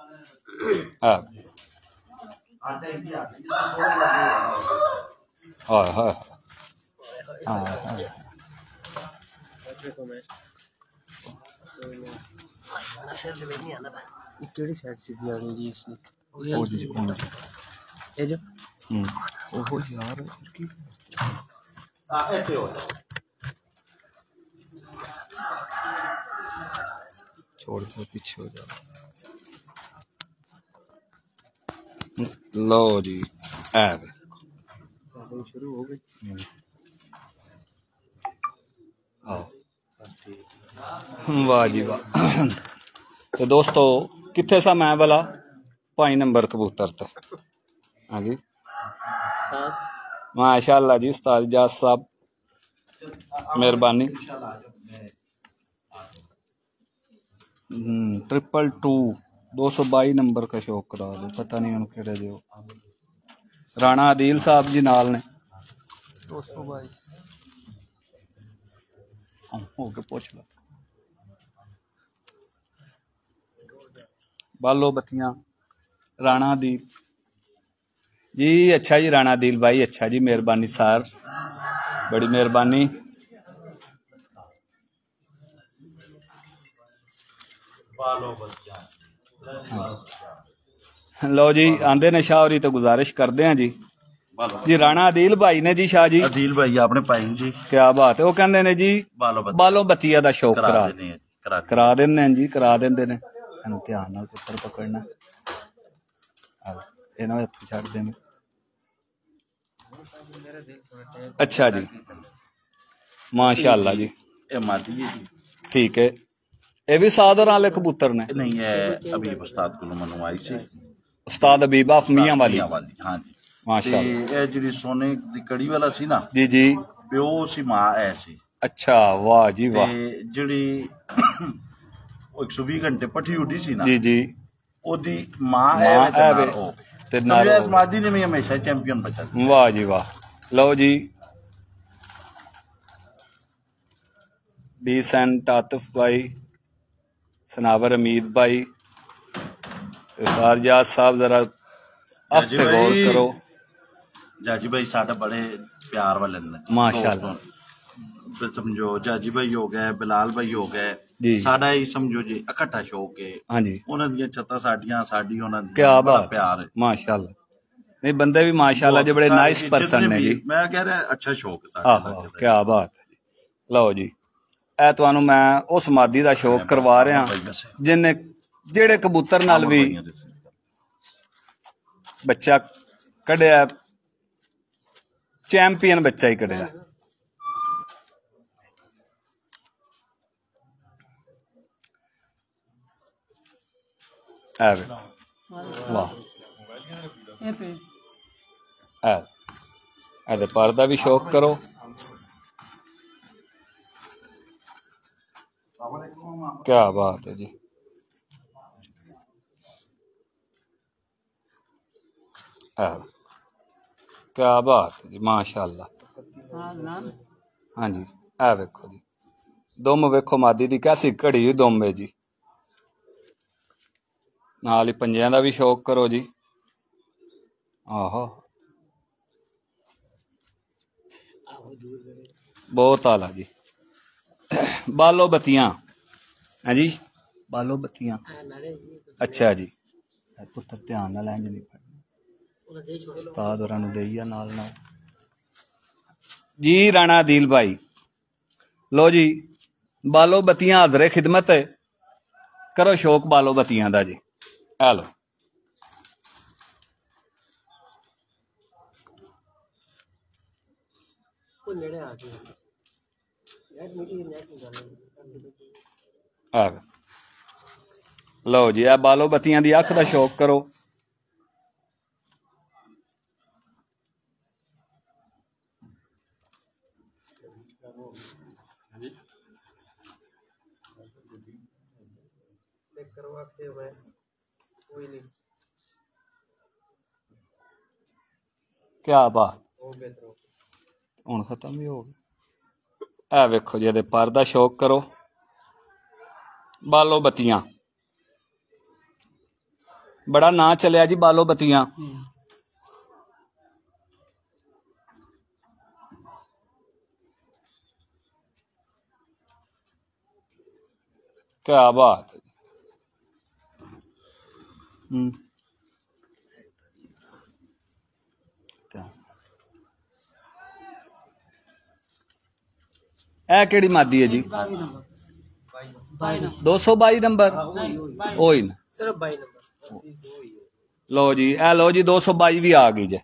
हाय हाय हाय, केड़ी साइड सीधी आ गई जी इसने? ओ जी ओ जी ए जो हम्म ओहो यार की आ ऐसे हो छोड़ दो, पीछे हो जाओ। लो जी, ए शुरू हो गई। वाह जी वाह। तो दोस्तों कितने सा मैं वाला पांच नंबर कबूतर ते। हाँ जी, माशाअल्लाह जी, उस्ताद इजाज साहब मेहरबानी। ट्रिपल टू दो सौ बाई नंबर का शौक करा दो, पता नहीं हम केड़े जो राणा आदिल साहब जी नाल ने। दो सौ बाई होके पूछ लो। बालो बत्तियां राणा आदिल जी, अच्छा जी राणा आदिल भाई, अच्छा जी, मेहरबानी सर, बड़ी मेहरबानी। लो जी, आंदे ने शाह होरी तो गुजारिश करते हैं जी जी राणा आदिल भाई ने जी, शाह जी आदिल भाई आपने पाई जी, क्या बात है। वो कहंदे ने जी बालों बत्तिया दा शौक करा करा देंदे जी, करा देंदे ने। ध्यान नाल पुत्तर पकड़ना, इन्हां हत्थ छड्ड देने। अच्छा जी, माशाअल्लाह जी, ठीक है। ये भी सादर वाले कबूतर ने? नहीं है, अभी उस्ताद को मनवाई सी, उस्ताद हबीबा मियां वाली। हाँ जी, माशाअल्लाह। ये जिहड़ी सोने दी कड़ी वाला सी ना जी जी, प्यो सी मां ऐ सी। अच्छा, वाह जी वाह। जिहड़ी एक सौ बीस घंटे पट्ठी उड़ी सी ना, जी जी, ओदी मां ऐ ते नाल ओ मादी ने भी हमेशा चैंपियन बचा। वाह जी वाह। लो जी, बी सेंट आतिफ भाई, सनावर हमीद भाई, सरजाद साहब जरा हफ्ते गौर करो। जाजी भाई साढ़े बड़े प्यार वाले ने माशाल्लाह। समझो जाजी भाई हो गए, बिलाल भाई हो गए, साडा ही समझो जी इकट्ठा शौक है। हाँ जी, उन्हां दी छत्ता साडियां, साडी उन्हां दी क्या बात, प्यार है माशाल्लाह। नहीं बंदे भी माशाल्लाह जो बड़े नाइस पर्सन ने जी, मैं कह रहा अच्छा शौक है। क्या बात है। लो जी, ए तुहानू मैं उस मादी दा शौक करवा रहा जिन्ने जेड़े कबूतर नाल भी बच्चा कढ़िया, चैंपियन बच्चा ही कढ़िया। वाह, ए पर दा भी शौक करो। क्या बात है जी, क्या बात है जी, माशाल्लाह। हाँ जी, ए वेखो जी, दुम वेखो मादी दी कैसी घड़ी हुई दुम है जी। नाल ही पंजियां दा भी शौक करो जी। आहो, बहुत आला जी। बालो बत्तियां है जी, बालो बत्तियां। अच्छा जी, पुत्र ध्यान नाल इंज नहीं उस्ताद होरां नूं देई आ नाल नाल जी। राणा आदिल भाई, लो जी, बालो बत्तियां हाजरे खिदमत है, करो शौक बालो बत्तियां दा जी। हेलो, लो जी, आ बालो बत्तियां दी अख दा शौक करो। क्या बात, हुण खत्म भी हो गया। ए वेखो जी, एदे पर दा शौक करो। बालो बत्तियां बड़ा ना चलिया जी, बालो बत्तियां। क्या बात है। हम्म, ए केड़ी मादी है जी? दो सौ बाई नंबर ओही ना, सिर्फ बाई नंबर। लो जी, ए लो जी, दो सौ बाई भी आ गई जे।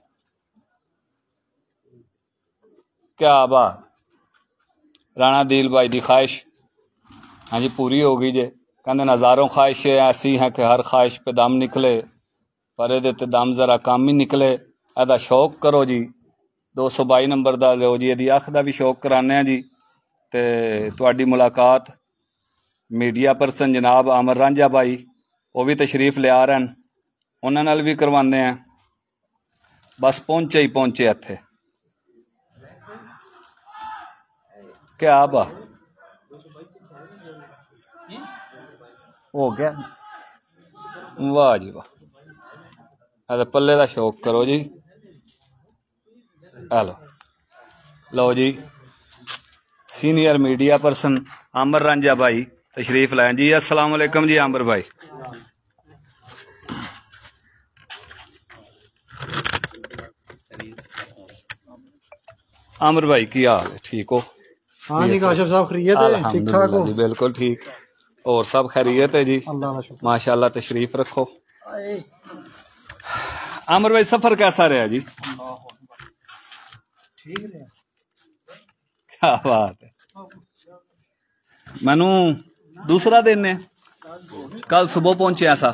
क्या बात, राणा दिल भाई दी ख्वाहिश हाँ जी पूरी हो गई जे। कहते हजारों ख्वाहिशें ऐसी हैं कि हर ख्वाहिश पे दम निकले, पर ये ते दम जरा कम ही निकले। एदा शौक करो जी, दो सौ बाई नंबर दा लो जी। एदी अख दा भी शौक कराने जी। ते तुहाडी मुलाकात मीडिया परसन जनाब अमर रांझा भाई, वो भी तशरीफ लिया रहे हैं, उन्हां नाल भी करवाने हैं। बस पहुंचे ही पहुंचे इत्थे। क्या बा हो गया, वाह जी वाह। पल्ले का शौक करो जी। हेलो, लो जी, senior media person Amar Ranjha भाई तशरीफ लाए जी। अस्सलाम वालेकुम जी आमर भाई। आमर भाई की हाल है, ठीक हो? हाँ जी काशिफ साहब खैरियत है, ठीक ठाक हो? बिल्कुल ठीक, और सब खैरियत है जी, माशाल्लाह। तशरीफ रखो। आमर भाई सफर कैसा रहा जी? ठीक रहा। क्या बात है। मैनू दूसरा दिन ने कल सुबह पहुंचे ऐसा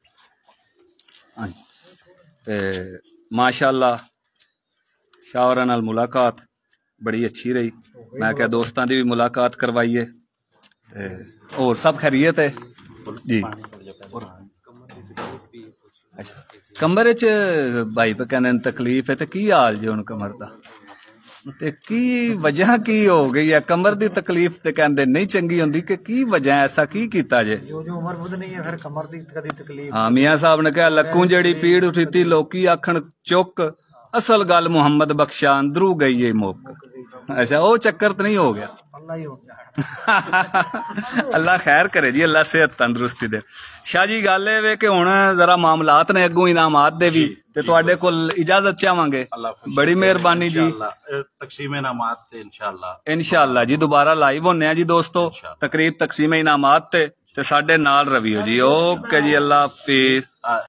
ते माशाल्लाह शाहरा नाल मुलाकात बड़ी अच्छी रही। मैं क्या दोस्तां दी भी मुलाकात करवाइए ते और सब खैरियत है जी। अच्छा, कमर च भाई पे कहने तकलीफ है, तो की हाल जी हुण कमर दा? ते की वजह की हो गई है कमर दी तकलीफ? ते कहंदे नहीं चंगी होंदी कि की वजह, ऐसा की कीता जे? जो जो उम्र बुधनी है फिर कमर दी कदी तकलीफ। हाँ, मियां साहब ने कहा लक्कू जेड़ी पीड़ उठी थी, लोकी आखण चुक असल गल मुहम्मद बख्शा अंदरू गई है मुक। अच्छा वो चक्कर तो नहीं हो गया? अल्लाह ही हो गया। अल्लाह खैर करे जी, अल्लाह सेहत तंदुरुस्ती दे। शाह जी गल है कि हुण जरा मामलात ने अगों इनामात दे भी ते तुहाडे कोल इजाजत चाहांगे। बड़ी मेहरबानी जी। तकसीम इनामात ते इंशाअल्लाह इंशाअल्लाह जी दोबारा लाइव होने हैं जी दोस्तों, तकरीब तकसीम इनामात ते ते साडे नाल रवियो जी। ओके जी, अल्लाह हाफिज।